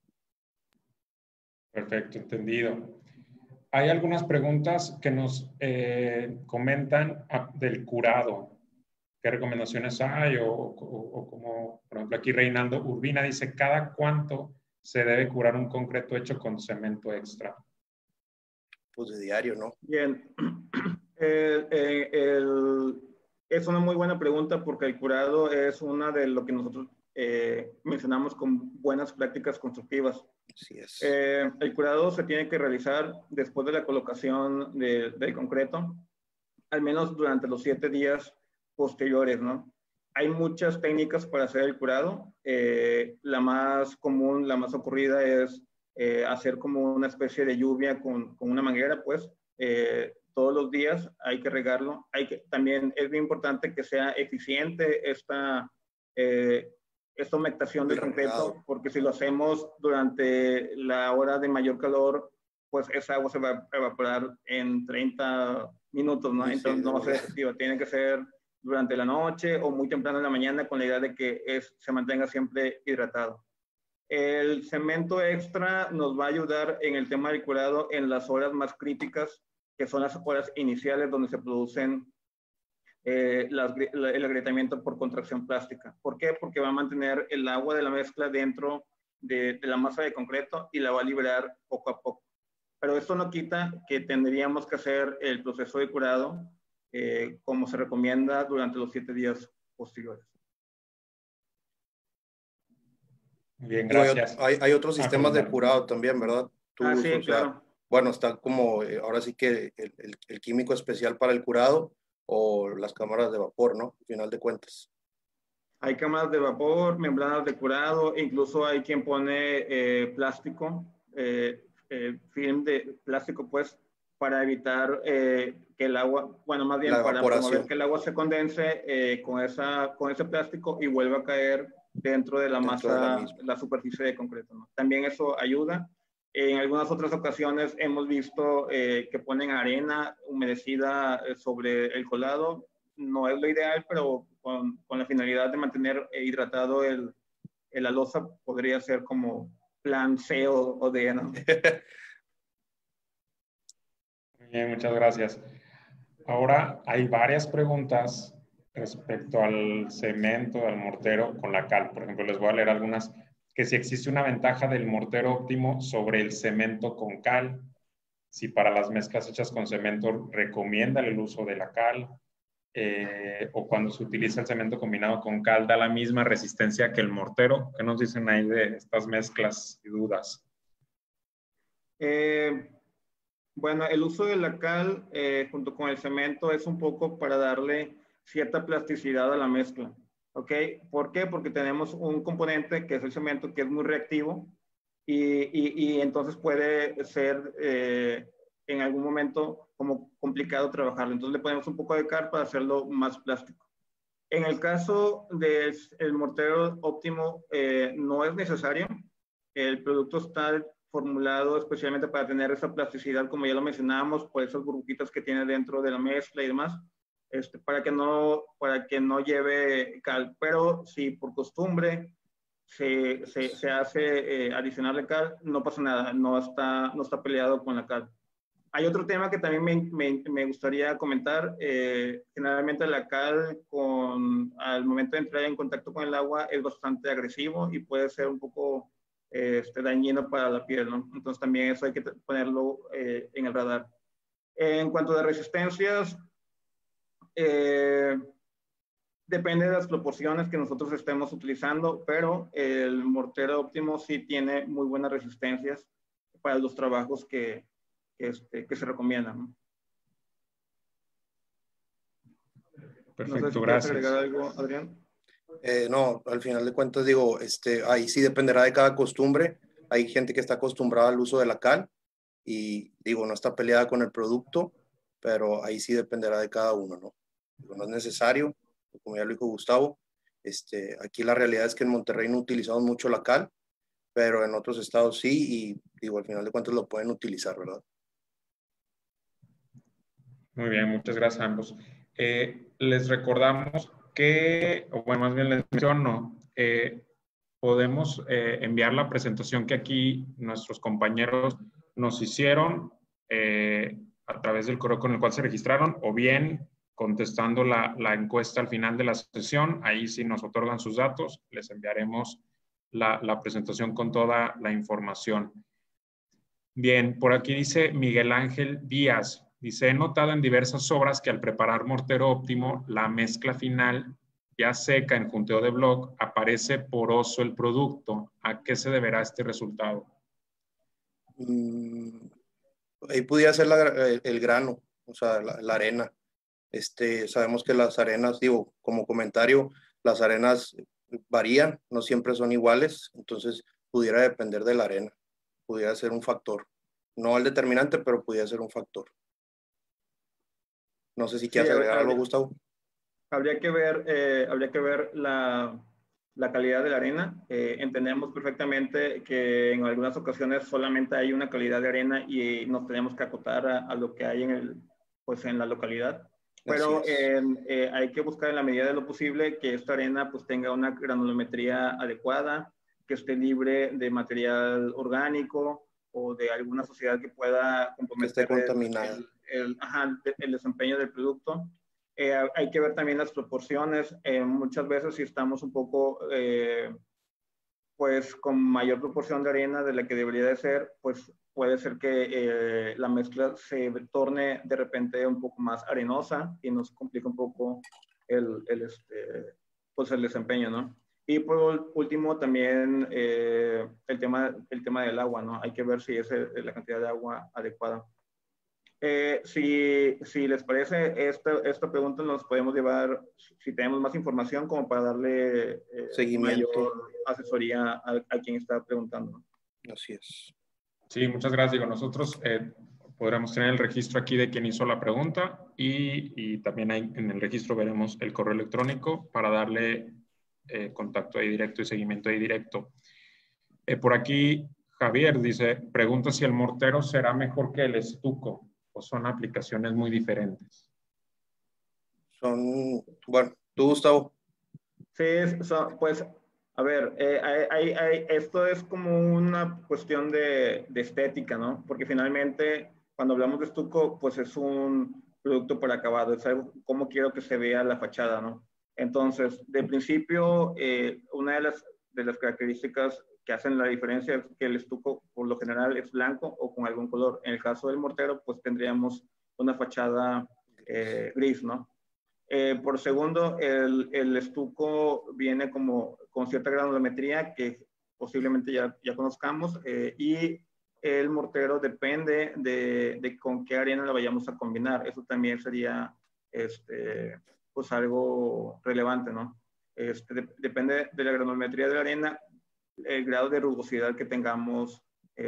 Perfecto, entendido. Hay algunas preguntas que nos comentan del curado. ¿Qué recomendaciones hay? O como, por ejemplo, aquí Reinaldo Urbina dice, ¿cada cuánto se debe curar un concreto hecho con cemento extra? Pues de diario, ¿no? Bien. Es una muy buena pregunta porque el curado es una de lo que nosotros mencionamos con buenas prácticas constructivas. Así es. El curado se tiene que realizar después de la colocación del concreto, al menos durante los 7 días posteriores, ¿no? Hay muchas técnicas para hacer el curado. La más común, la más ocurrida es hacer como una especie de lluvia con una manguera, pues, todos los días hay que regarlo. También es muy importante que sea eficiente esta humectación del concreto, porque si lo hacemos durante la hora de mayor calor, pues esa agua se va a evaporar en 30 minutos, ¿no? Entonces no va a ser efectiva. Tiene que ser durante la noche o muy temprano en la mañana con la idea de que se mantenga siempre hidratado. El cemento extra nos va a ayudar en el tema del curado en las horas más críticas, que son las horas iniciales donde se producen el agrietamiento por contracción plástica. ¿Por qué? Porque va a mantener el agua de la mezcla dentro de la masa de concreto y la va a liberar poco a poco. Pero esto no quita que tendríamos que hacer el proceso de curado como se recomienda durante los 7 días posteriores. Bien, gracias. Hay otros sistemas de curado también, ¿verdad? Sí, claro. Bueno, está como ahora sí que el químico especial para el curado o las cámaras de vapor, ¿no? Al final de cuentas. Hay cámaras de vapor, membranas de curado, incluso hay quien pone plástico, film de plástico, pues, para evitar que el agua, bueno, más bien para promover que el agua se condense con ese plástico y vuelva a caer dentro de la masa, la superficie de concreto, ¿no? También eso ayuda. En algunas otras ocasiones hemos visto que ponen arena humedecida sobre el colado. No es lo ideal, pero con la finalidad de mantener hidratado la loza podría ser como plan C o D, ¿no? Bien, muchas gracias. Ahora hay varias preguntas respecto al cemento, al mortero con la cal. Por ejemplo, les voy a leer algunas. Que si existe una ventaja del mortero óptimo sobre el cemento con cal, si para las mezclas hechas con cemento recomienda el uso de la cal, o cuando se utiliza el cemento combinado con cal da la misma resistencia que el mortero. ¿Qué nos dicen ahí de estas mezclas y dudas? Bueno, el uso de la cal junto con el cemento es un poco para darle cierta plasticidad a la mezcla. ¿Ok? ¿Por qué? Porque tenemos un componente que es el cemento que es muy reactivo y entonces puede ser en algún momento como complicado trabajarlo. Entonces le ponemos un poco de cal para hacerlo más plástico. En el caso del mortero óptimo no es necesario. El producto está formulado especialmente para tener esa plasticidad, como ya lo mencionábamos, por esas burbujitas que tiene dentro de la mezcla y demás, para que no lleve cal. Pero si por costumbre se hace adicionarle cal, no pasa nada, no está peleado con la cal. Hay otro tema que también me gustaría comentar. Generalmente la cal al momento de entrar en contacto con el agua es bastante agresivo y puede ser un poco dañino para la piel, ¿no? Entonces también eso hay que ponerlo en el radar. En cuanto a resistencias, depende de las proporciones que nosotros estemos utilizando, pero el mortero óptimo sí tiene muy buenas resistencias para los trabajos que se recomiendan, ¿no? Perfecto, no sé si gracias. ¿Quieres agregar algo, Adrián? No, al final de cuentas digo, ahí sí dependerá de cada costumbre. Hay gente que está acostumbrada al uso de la cal y digo, no está peleada con el producto, pero ahí sí dependerá de cada uno, ¿no? Digo, no es necesario, como ya lo dijo Gustavo, aquí la realidad es que en Monterrey no utilizamos mucho la cal, pero en otros estados sí, y digo, al final de cuentas lo pueden utilizar, ¿verdad? Muy bien, muchas gracias a ambos. Les recordamos que, o bueno, más bien les menciono, podemos enviar la presentación que aquí nuestros compañeros nos hicieron a través del correo con el cual se registraron, o bien contestando la encuesta al final de la sesión. Ahí si nos otorgan sus datos, les enviaremos la presentación con toda la información. Bien, por aquí dice Miguel Ángel Díaz. Dice, he notado en diversas obras que al preparar mortero óptimo, la mezcla final ya seca en junteo de bloc, aparece poroso el producto. ¿A qué se deberá este resultado? Ahí pudiera ser el grano, o sea, la arena. Sabemos que las arenas, digo, como comentario, las arenas varían, no siempre son iguales, entonces pudiera depender de la arena, pudiera ser un factor. No el determinante, pero pudiera ser un factor. No sé si quieres agregar algo, Gustavo. Habría que ver la calidad de la arena. Entendemos perfectamente que en algunas ocasiones solamente hay una calidad de arena y nos tenemos que acotar a lo que hay en la localidad. Pero hay que buscar en la medida de lo posible que esta arena pues tenga una granulometría adecuada, que esté libre de material orgánico o de alguna suciedad que pueda comprometer el desempeño del producto. Hay que ver también las proporciones. Muchas veces si estamos un poco pues con mayor proporción de arena de la que debería de ser, pues puede ser que la mezcla se torne de repente un poco más arenosa y nos complica un poco pues el desempeño, ¿no? Y por último también el tema del agua, ¿no? Hay que ver si es la cantidad de agua adecuada. Si les parece, esta pregunta nos podemos llevar, si tenemos más información, como para darle mayor asesoría a quien está preguntando. Así es. Sí, muchas gracias. Digo, nosotros podremos tener el registro aquí de quien hizo la pregunta y también ahí en el registro veremos el correo electrónico para darle contacto ahí directo y seguimiento ahí directo. Por aquí Javier dice, pregunta si el mortero será mejor que el estuco o son aplicaciones muy diferentes. Bueno, tú, Gustavo. Sí, pues, a ver, esto es como una cuestión de estética, ¿no? Porque finalmente, cuando hablamos de estuco, pues es un producto por acabado, es algo cómo quiero que se vea la fachada, ¿no? Entonces, de principio, una de las características que hacen la diferencia es que el estuco, por lo general, es blanco o con algún color. En el caso del mortero, pues tendríamos una fachada gris, ¿no? Por segundo, el estuco viene como con cierta granulometría que posiblemente ya conozcamos y el mortero depende de con qué arena la vayamos a combinar. Eso también sería pues algo relevante, ¿no? Depende de la granulometría de la arena, el grado de rugosidad que tengamos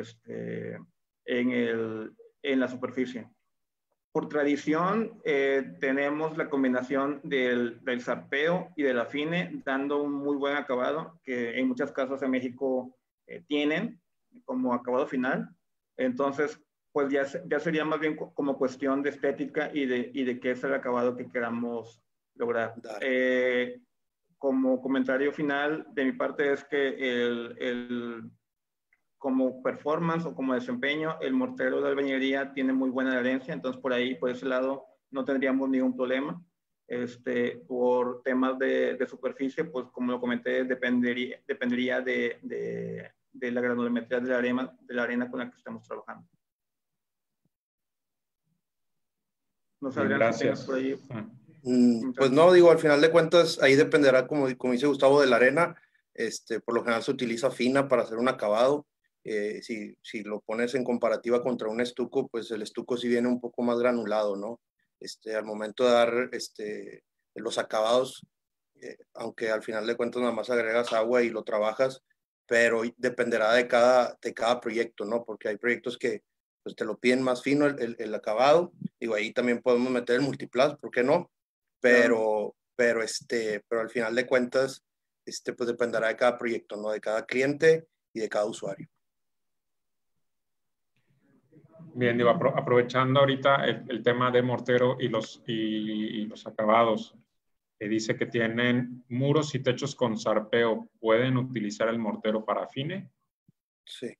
en la superficie. Por tradición, tenemos la combinación del zarpeo y del afine, dando un muy buen acabado, que en muchas casas en México tienen como acabado final. Entonces, pues ya sería más bien como cuestión de estética y de qué es el acabado que queramos lograr. Como comentario final de mi parte es que como performance o como desempeño, el mortero de albañilería tiene muy buena adherencia, entonces por ahí, por ese lado, no tendríamos ningún problema. Por temas de superficie, pues como lo comenté, dependería de la granulometría de la arena con la que estamos trabajando. No sé, Adrián, si tengas por ahí. Pues no, digo, al final de cuentas, ahí dependerá, como dice Gustavo, de la arena. Por lo general se utiliza fina para hacer un acabado. Si lo pones en comparativa contra un estuco, pues el estuco sí viene un poco más granulado, ¿no? Al momento de dar los acabados, aunque al final de cuentas nada más agregas agua y lo trabajas, pero dependerá de cada proyecto, ¿no? Porque hay proyectos que pues, te lo piden más fino el acabado. Digo, ahí también podemos meter el multiplast, ¿por qué no? Pero al final de cuentas, pues dependerá de cada proyecto, ¿no? De cada cliente y de cada usuario. Bien, digo, aprovechando ahorita el tema de mortero y los acabados, dice que tienen muros y techos con zarpeo. ¿Pueden utilizar el mortero para afine? Sí.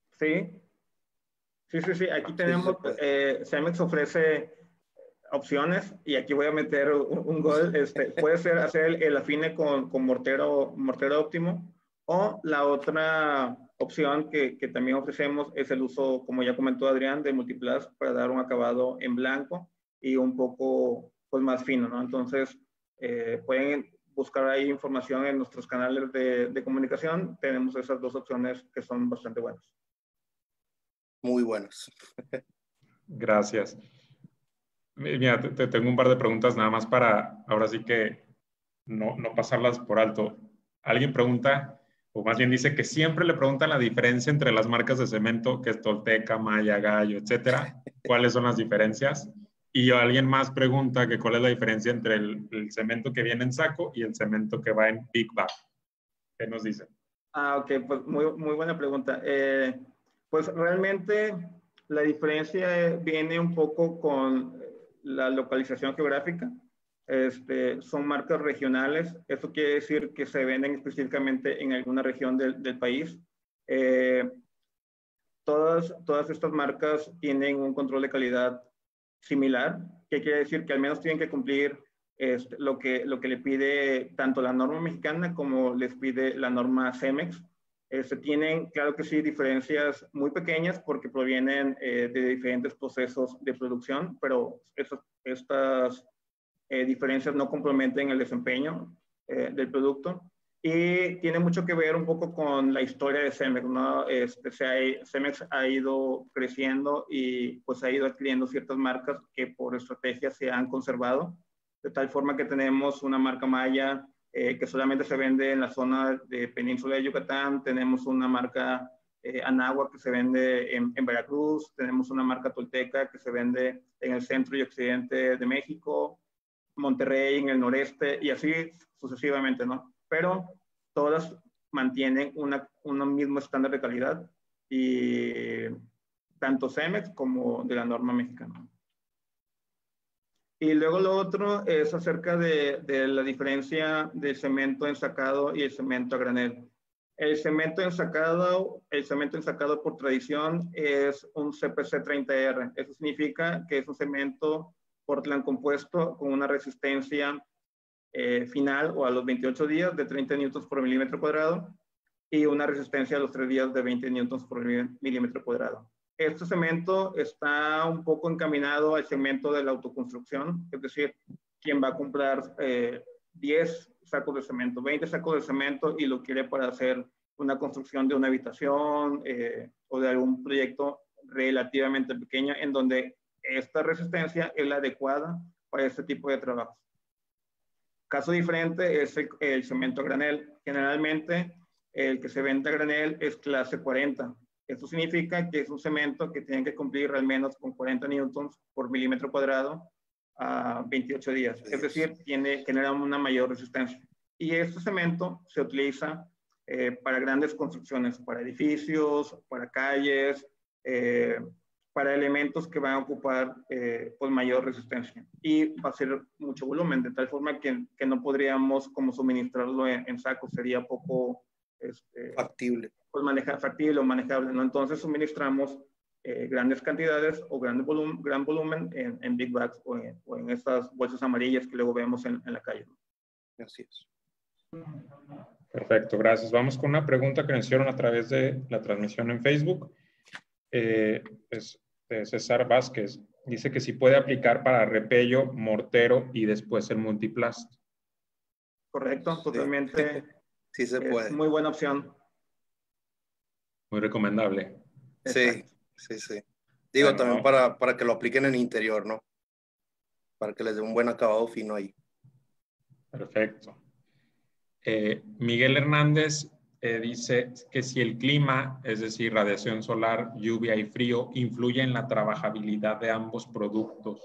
Sí. Aquí tenemos, Cemex ofrece opciones y aquí voy a meter un gol. Puede ser hacer el afine con mortero óptimo, o la otra opción que también ofrecemos es el uso, como ya comentó Adrián, de multiplast para dar un acabado en blanco y un poco pues, más fino, ¿no? Entonces, pueden buscar ahí información en nuestros canales de comunicación. Tenemos esas dos opciones que son bastante buenas. Muy buenas. Gracias. Mira, te tengo un par de preguntas nada más para ahora sí que no pasarlas por alto. Alguien pregunta, o más bien dice que siempre le preguntan la diferencia entre las marcas de cemento, que es Tolteca, Maya, Gallo, etcétera. ¿Cuáles son las diferencias? Y alguien más pregunta que cuál es la diferencia entre el cemento que viene en saco y el cemento que va en big bag. ¿Qué nos dice? Ok, pues muy buena pregunta. Pues realmente la diferencia viene un poco con la localización geográfica. Son marcas regionales. Eso quiere decir que se venden específicamente en alguna región del país. Todas estas marcas tienen un control de calidad similar, que quiere decir que al menos tienen que cumplir lo que le pide tanto la norma mexicana como les pide la norma Cemex. Tienen, claro que sí, diferencias muy pequeñas porque provienen de diferentes procesos de producción, pero estas diferencias no comprometen el desempeño del producto. Y tiene mucho que ver un poco con la historia de Cemex, ¿no? Cemex ha ido creciendo y pues ha ido adquiriendo ciertas marcas que por estrategia se han conservado, de tal forma que tenemos una marca Maya que solamente se vende en la zona de Península de Yucatán, tenemos una marca Anáhuac que se vende en Veracruz, tenemos una marca Tolteca que se vende en el centro y occidente de México, Monterrey en el noreste y así sucesivamente, ¿no? Pero todas mantienen un mismo estándar de calidad y tanto CEMEX como de la norma mexicana. Y luego lo otro es acerca de la diferencia del cemento ensacado y el cemento a granel. El cemento ensacado por tradición es un CPC 30R. Eso significa que es un cemento Portland compuesto con una resistencia final o a los 28 días de 30 newtons por milímetro cuadrado y una resistencia a los 3 días de 20 newtons por milímetro cuadrado. Este cemento está un poco encaminado al cemento de la autoconstrucción, es decir, quien va a comprar 10 sacos de cemento, 20 sacos de cemento y lo quiere para hacer una construcción de una habitación o de algún proyecto relativamente pequeño en donde esta resistencia es la adecuada para este tipo de trabajo. Caso diferente es el cemento a granel. Generalmente el que se vende a granel es clase 40. Esto significa que es un cemento que tiene que cumplir al menos con 40 newtons por milímetro cuadrado a 28 días. Es decir, genera una mayor resistencia. Y este cemento se utiliza para grandes construcciones, para edificios, para calles, para elementos que van a ocupar pues mayor resistencia. Y va a ser mucho volumen, de tal forma que no podríamos como suministrarlo en sacos, sería poco factible. Pues factible o manejable, ¿no? Entonces suministramos grandes cantidades o gran volumen en big bags o en estas bolsas amarillas que luego vemos en la calle, ¿no? Así es. Perfecto, gracias. Vamos con una pregunta que nos hicieron a través de la transmisión en Facebook. Es de César Vázquez. Dice que si puede aplicar para repello, mortero y después el multiplast. Correcto, totalmente. Sí se puede. Muy buena opción. Muy recomendable. Sí, sí, sí. Digo, Bueno, también para que lo apliquen en interior, ¿no? Para que les dé un buen acabado fino ahí. Perfecto. Miguel Hernández dice que si el clima, es decir, radiación solar, lluvia y frío, influye en la trabajabilidad de ambos productos.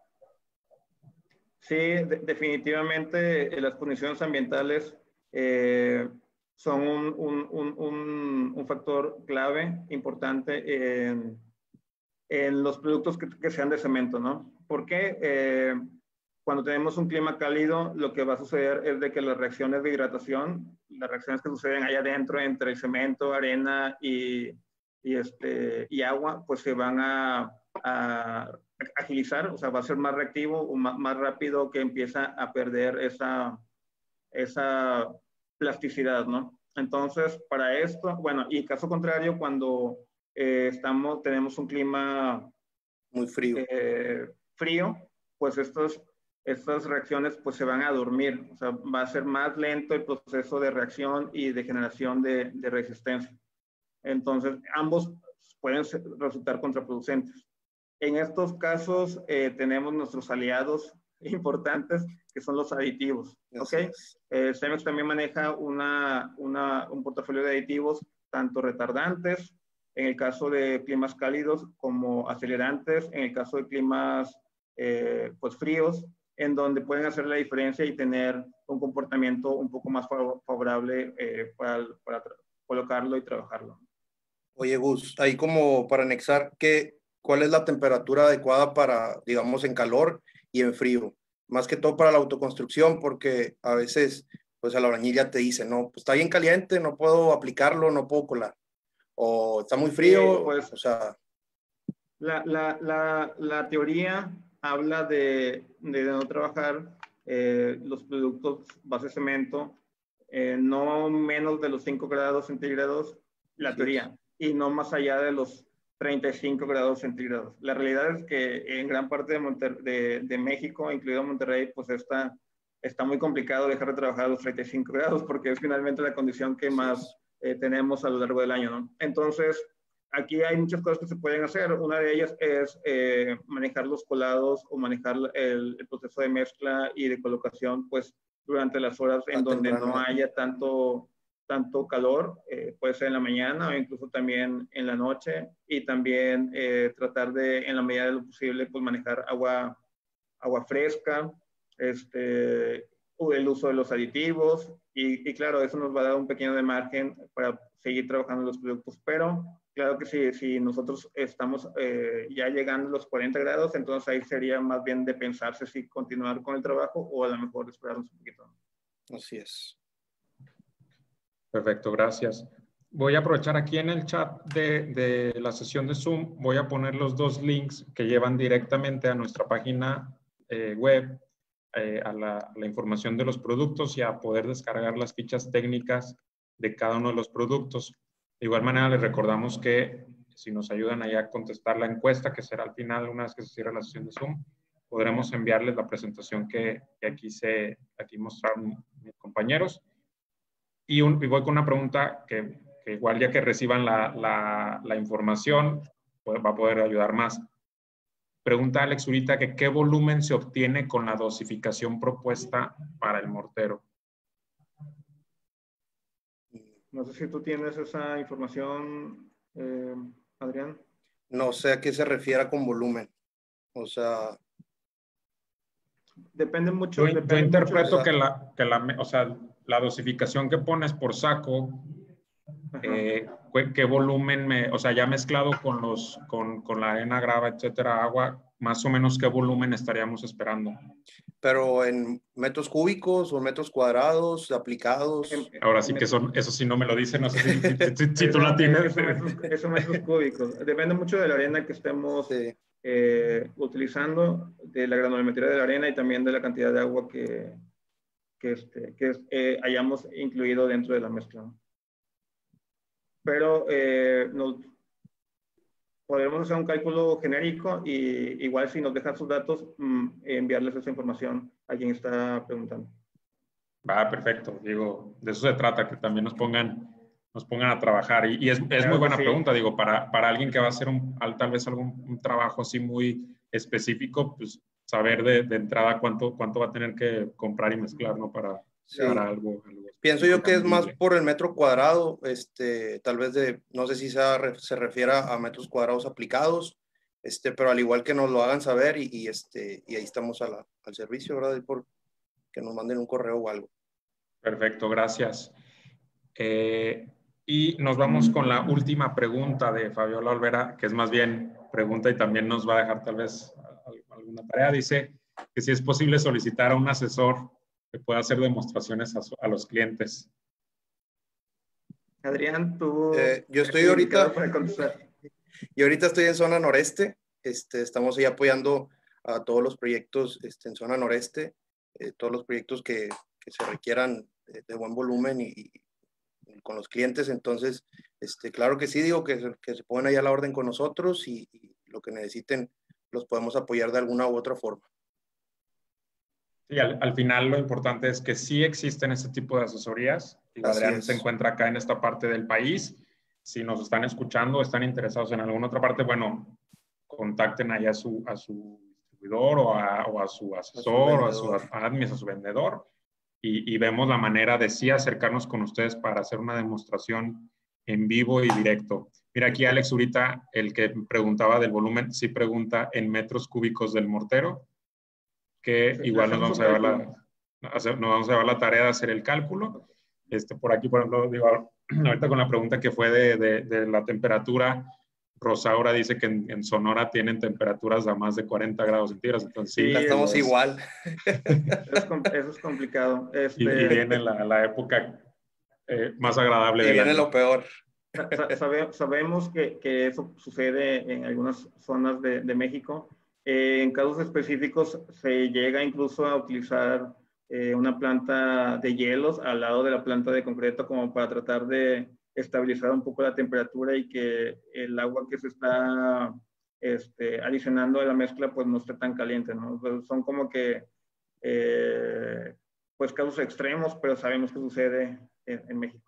Sí, definitivamente las condiciones ambientales son un factor clave, importante en los productos que sean de cemento, ¿no? Porque cuando tenemos un clima cálido, lo que va a suceder es de que las reacciones de hidratación, las reacciones que suceden allá adentro entre el cemento, arena y agua, pues se van a agilizar, o sea, va a ser más reactivo o más rápido, que empieza a perder esa plasticidad, ¿no? Entonces, para esto, bueno, y caso contrario, cuando tenemos un clima muy frío, pues estas reacciones pues se van a dormir, o sea, va a ser más lento el proceso de reacción y de generación de resistencia. Entonces, ambos pueden resultar contraproducentes. En estos casos tenemos nuestros aliados importantes, que son los aditivos, ¿ok? CEMEX también maneja un portafolio de aditivos, tanto retardantes, en el caso de climas cálidos, como acelerantes, en el caso de climas pues fríos, en donde pueden hacer la diferencia y tener un comportamiento un poco más favorable para colocarlo y trabajarlo. Oye, Gus, ahí como para anexar, ¿cuál es la temperatura adecuada para, digamos, en calor y en frío? Más que todo para la autoconstrucción, porque a veces, pues, el albañil ya te dice, no, pues está bien caliente, no puedo aplicarlo, no puedo colar. O está muy frío, sí, pues, o sea... La teoría habla de no trabajar los productos base cemento no menos de los 5 grados centígrados, la teoría, y no más allá de los 35 grados centígrados. La realidad es que en gran parte de México, incluido Monterrey, pues está muy complicado dejar de trabajar a los 35 grados porque es finalmente la condición que más tenemos a lo largo del año, ¿no? Entonces, aquí hay muchas cosas que se pueden hacer. Una de ellas es manejar los colados o manejar el proceso de mezcla y de colocación, pues, durante las horas en donde no haya tanto calor, puede ser en la mañana o incluso también en la noche, y también tratar de, en la medida de lo posible, pues manejar agua fresca, el uso de los aditivos, y claro, eso nos va a dar un pequeño de margen para seguir trabajando en los productos, pero Claro que sí, si nosotros estamos ya llegando a los 40 grados, entonces ahí sería más bien de pensarse si continuar con el trabajo o a lo mejor esperarnos un poquito. Así es. Perfecto, gracias. Voy a aprovechar aquí en el chat de la sesión de Zoom, voy a poner los dos links que llevan directamente a nuestra página web, a la información de los productos y a poder descargar las fichas técnicas de cada uno de los productos. De igual manera, les recordamos que si nos ayudan allá a contestar la encuesta, que será al final, una vez que se cierre la sesión de Zoom, podremos enviarles la presentación que aquí mostraron mis compañeros. Y voy con una pregunta que igual ya que reciban la información, pues va a poder ayudar más. Pregunta Alex ahorita que qué volumen se obtiene con la dosificación propuesta para el mortero. No sé si tú tienes esa información, Adrián. No sé a qué se refiere con volumen. O sea... Depende mucho. Yo interpreto mucho que la dosificación que pones por saco, qué volumen, o sea, ya mezclado con la arena, grava, etcétera, agua, más o menos qué volumen estaríamos esperando. Pero en metros cúbicos o metros cuadrados aplicados. Ahora sí que eso sí no me lo dice, no sé si tú la tienes. Esos metros cúbicos. Depende mucho de la arena que estemos utilizando, de la granulometría de la arena y también de la cantidad de agua que hayamos incluido dentro de la mezcla. Pero podremos hacer un cálculo genérico y igual si nos dejan sus datos, enviarles esa información a quien está preguntando. Va, perfecto. Digo, de eso se trata, que también nos pongan a trabajar. Y es muy buena pregunta, digo, para alguien que va a hacer tal vez un trabajo así muy específico, pues saber de entrada cuánto va a tener que comprar y mezclar, ¿no? Para algo. Pienso yo que es más por el metro cuadrado, tal vez no sé si se refiere a metros cuadrados aplicados, pero al igual que nos lo hagan saber y ahí estamos al servicio, ¿verdad? Y por que nos manden un correo o algo. Perfecto, gracias. Y nos vamos con la última pregunta de Fabiola Olvera, que es más bien pregunta y también nos va a dejar tal vez alguna tarea. Dice que si es posible solicitar a un asesor que pueda hacer demostraciones a los clientes. Adrián, tú... yo estoy ahorita... Yo ahorita estoy en zona noreste. Estamos ahí apoyando a todos los proyectos en zona noreste, todos los proyectos que se requieran de buen volumen y con los clientes. Entonces, claro que sí, digo que se pongan ahí a la orden con nosotros y lo que necesiten los podemos apoyar de alguna u otra forma. Sí, al final lo importante es que sí existen ese tipo de asesorías. Adrián se encuentra acá en esta parte del país. Si nos están escuchando, están interesados en alguna otra parte, bueno, contacten ahí a su distribuidor o a su asesor o a su admin, a su vendedor y vemos la manera de sí acercarnos con ustedes para hacer una demostración en vivo y directo. Mira aquí Alex ahorita, el que preguntaba del volumen, sí pregunta en metros cúbicos del mortero, que igual nos vamos a llevar la tarea de hacer el cálculo. Por aquí, por ejemplo, digo, ahorita con la pregunta que fue de la temperatura, Rosaura dice que en Sonora tienen temperaturas a más de 40 grados centígrados. Entonces, sí, estamos igual. Eso es complicado. Y viene la época más agradable del año. Y viene lo peor. Sabemos que eso sucede en algunas zonas de México. En casos específicos se llega incluso a utilizar una planta de hielos al lado de la planta de concreto como para tratar de estabilizar un poco la temperatura y que el agua que se está adicionando a la mezcla pues no esté tan caliente, ¿no? Pues son como que pues casos extremos, pero sabemos que sucede en México.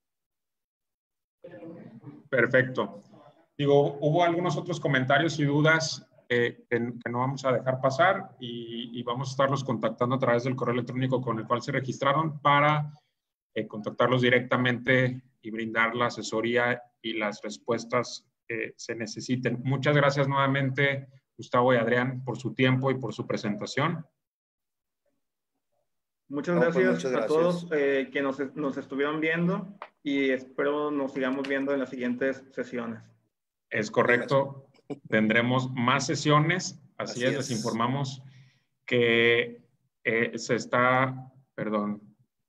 Perfecto. Digo, hubo algunos otros comentarios y dudas que no vamos a dejar pasar y vamos a estarlos contactando a través del correo electrónico con el cual se registraron para contactarlos directamente y brindar la asesoría y las respuestas que se necesiten. Muchas gracias nuevamente, Gustavo y Adrián, por su tiempo y por su presentación. Muchas No, gracias, pues muchas a gracias. todos que nos estuvieron viendo y espero nos sigamos viendo en las siguientes sesiones. Es correcto. Tendremos más sesiones. Así es, les es. informamos que se está, perdón.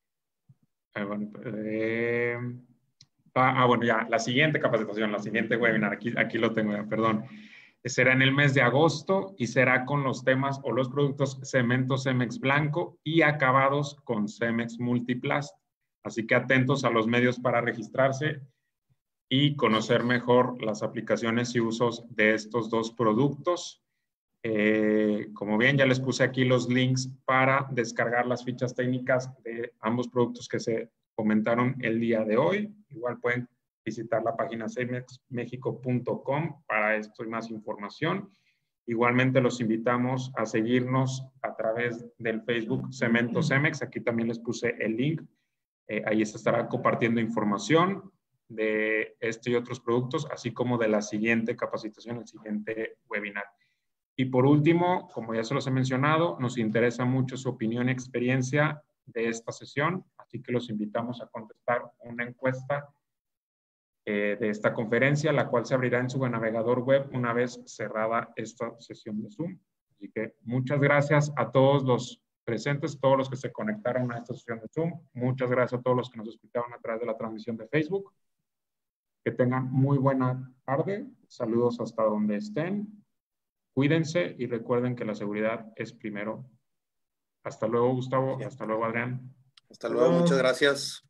Bueno, ya, la siguiente capacitación, la siguiente webinar, aquí lo tengo, perdón. Será en el mes de agosto y será con los temas o los productos cemento Cemex blanco y acabados con Cemex Multiplast. Así que atentos a los medios para registrarse y conocer mejor las aplicaciones y usos de estos dos productos. Como bien, ya les puse aquí los links para descargar las fichas técnicas de ambos productos que se comentaron el día de hoy. Igual pueden visitar la página cemexmexico.com para esto y más información. Igualmente los invitamos a seguirnos a través del Facebook Cemento Cemex. Aquí también les puse el link. Ahí se estará compartiendo información de este y otros productos, así como de la siguiente capacitación, el siguiente webinar. Y por último, como ya se los he mencionado, nos interesa mucho su opinión y experiencia de esta sesión, así que los invitamos a contestar una encuesta de esta conferencia, la cual se abrirá en su navegador web una vez cerrada esta sesión de Zoom. Así que muchas gracias a todos los presentes, todos los que se conectaron a esta sesión de Zoom. Muchas gracias a todos los que nos escucharon a través de la transmisión de Facebook. Que tengan muy buena tarde. Saludos hasta donde estén. Cuídense y recuerden que la seguridad es primero. Hasta luego, Gustavo. Sí. Hasta luego, Adrián. Hasta luego, muchas gracias.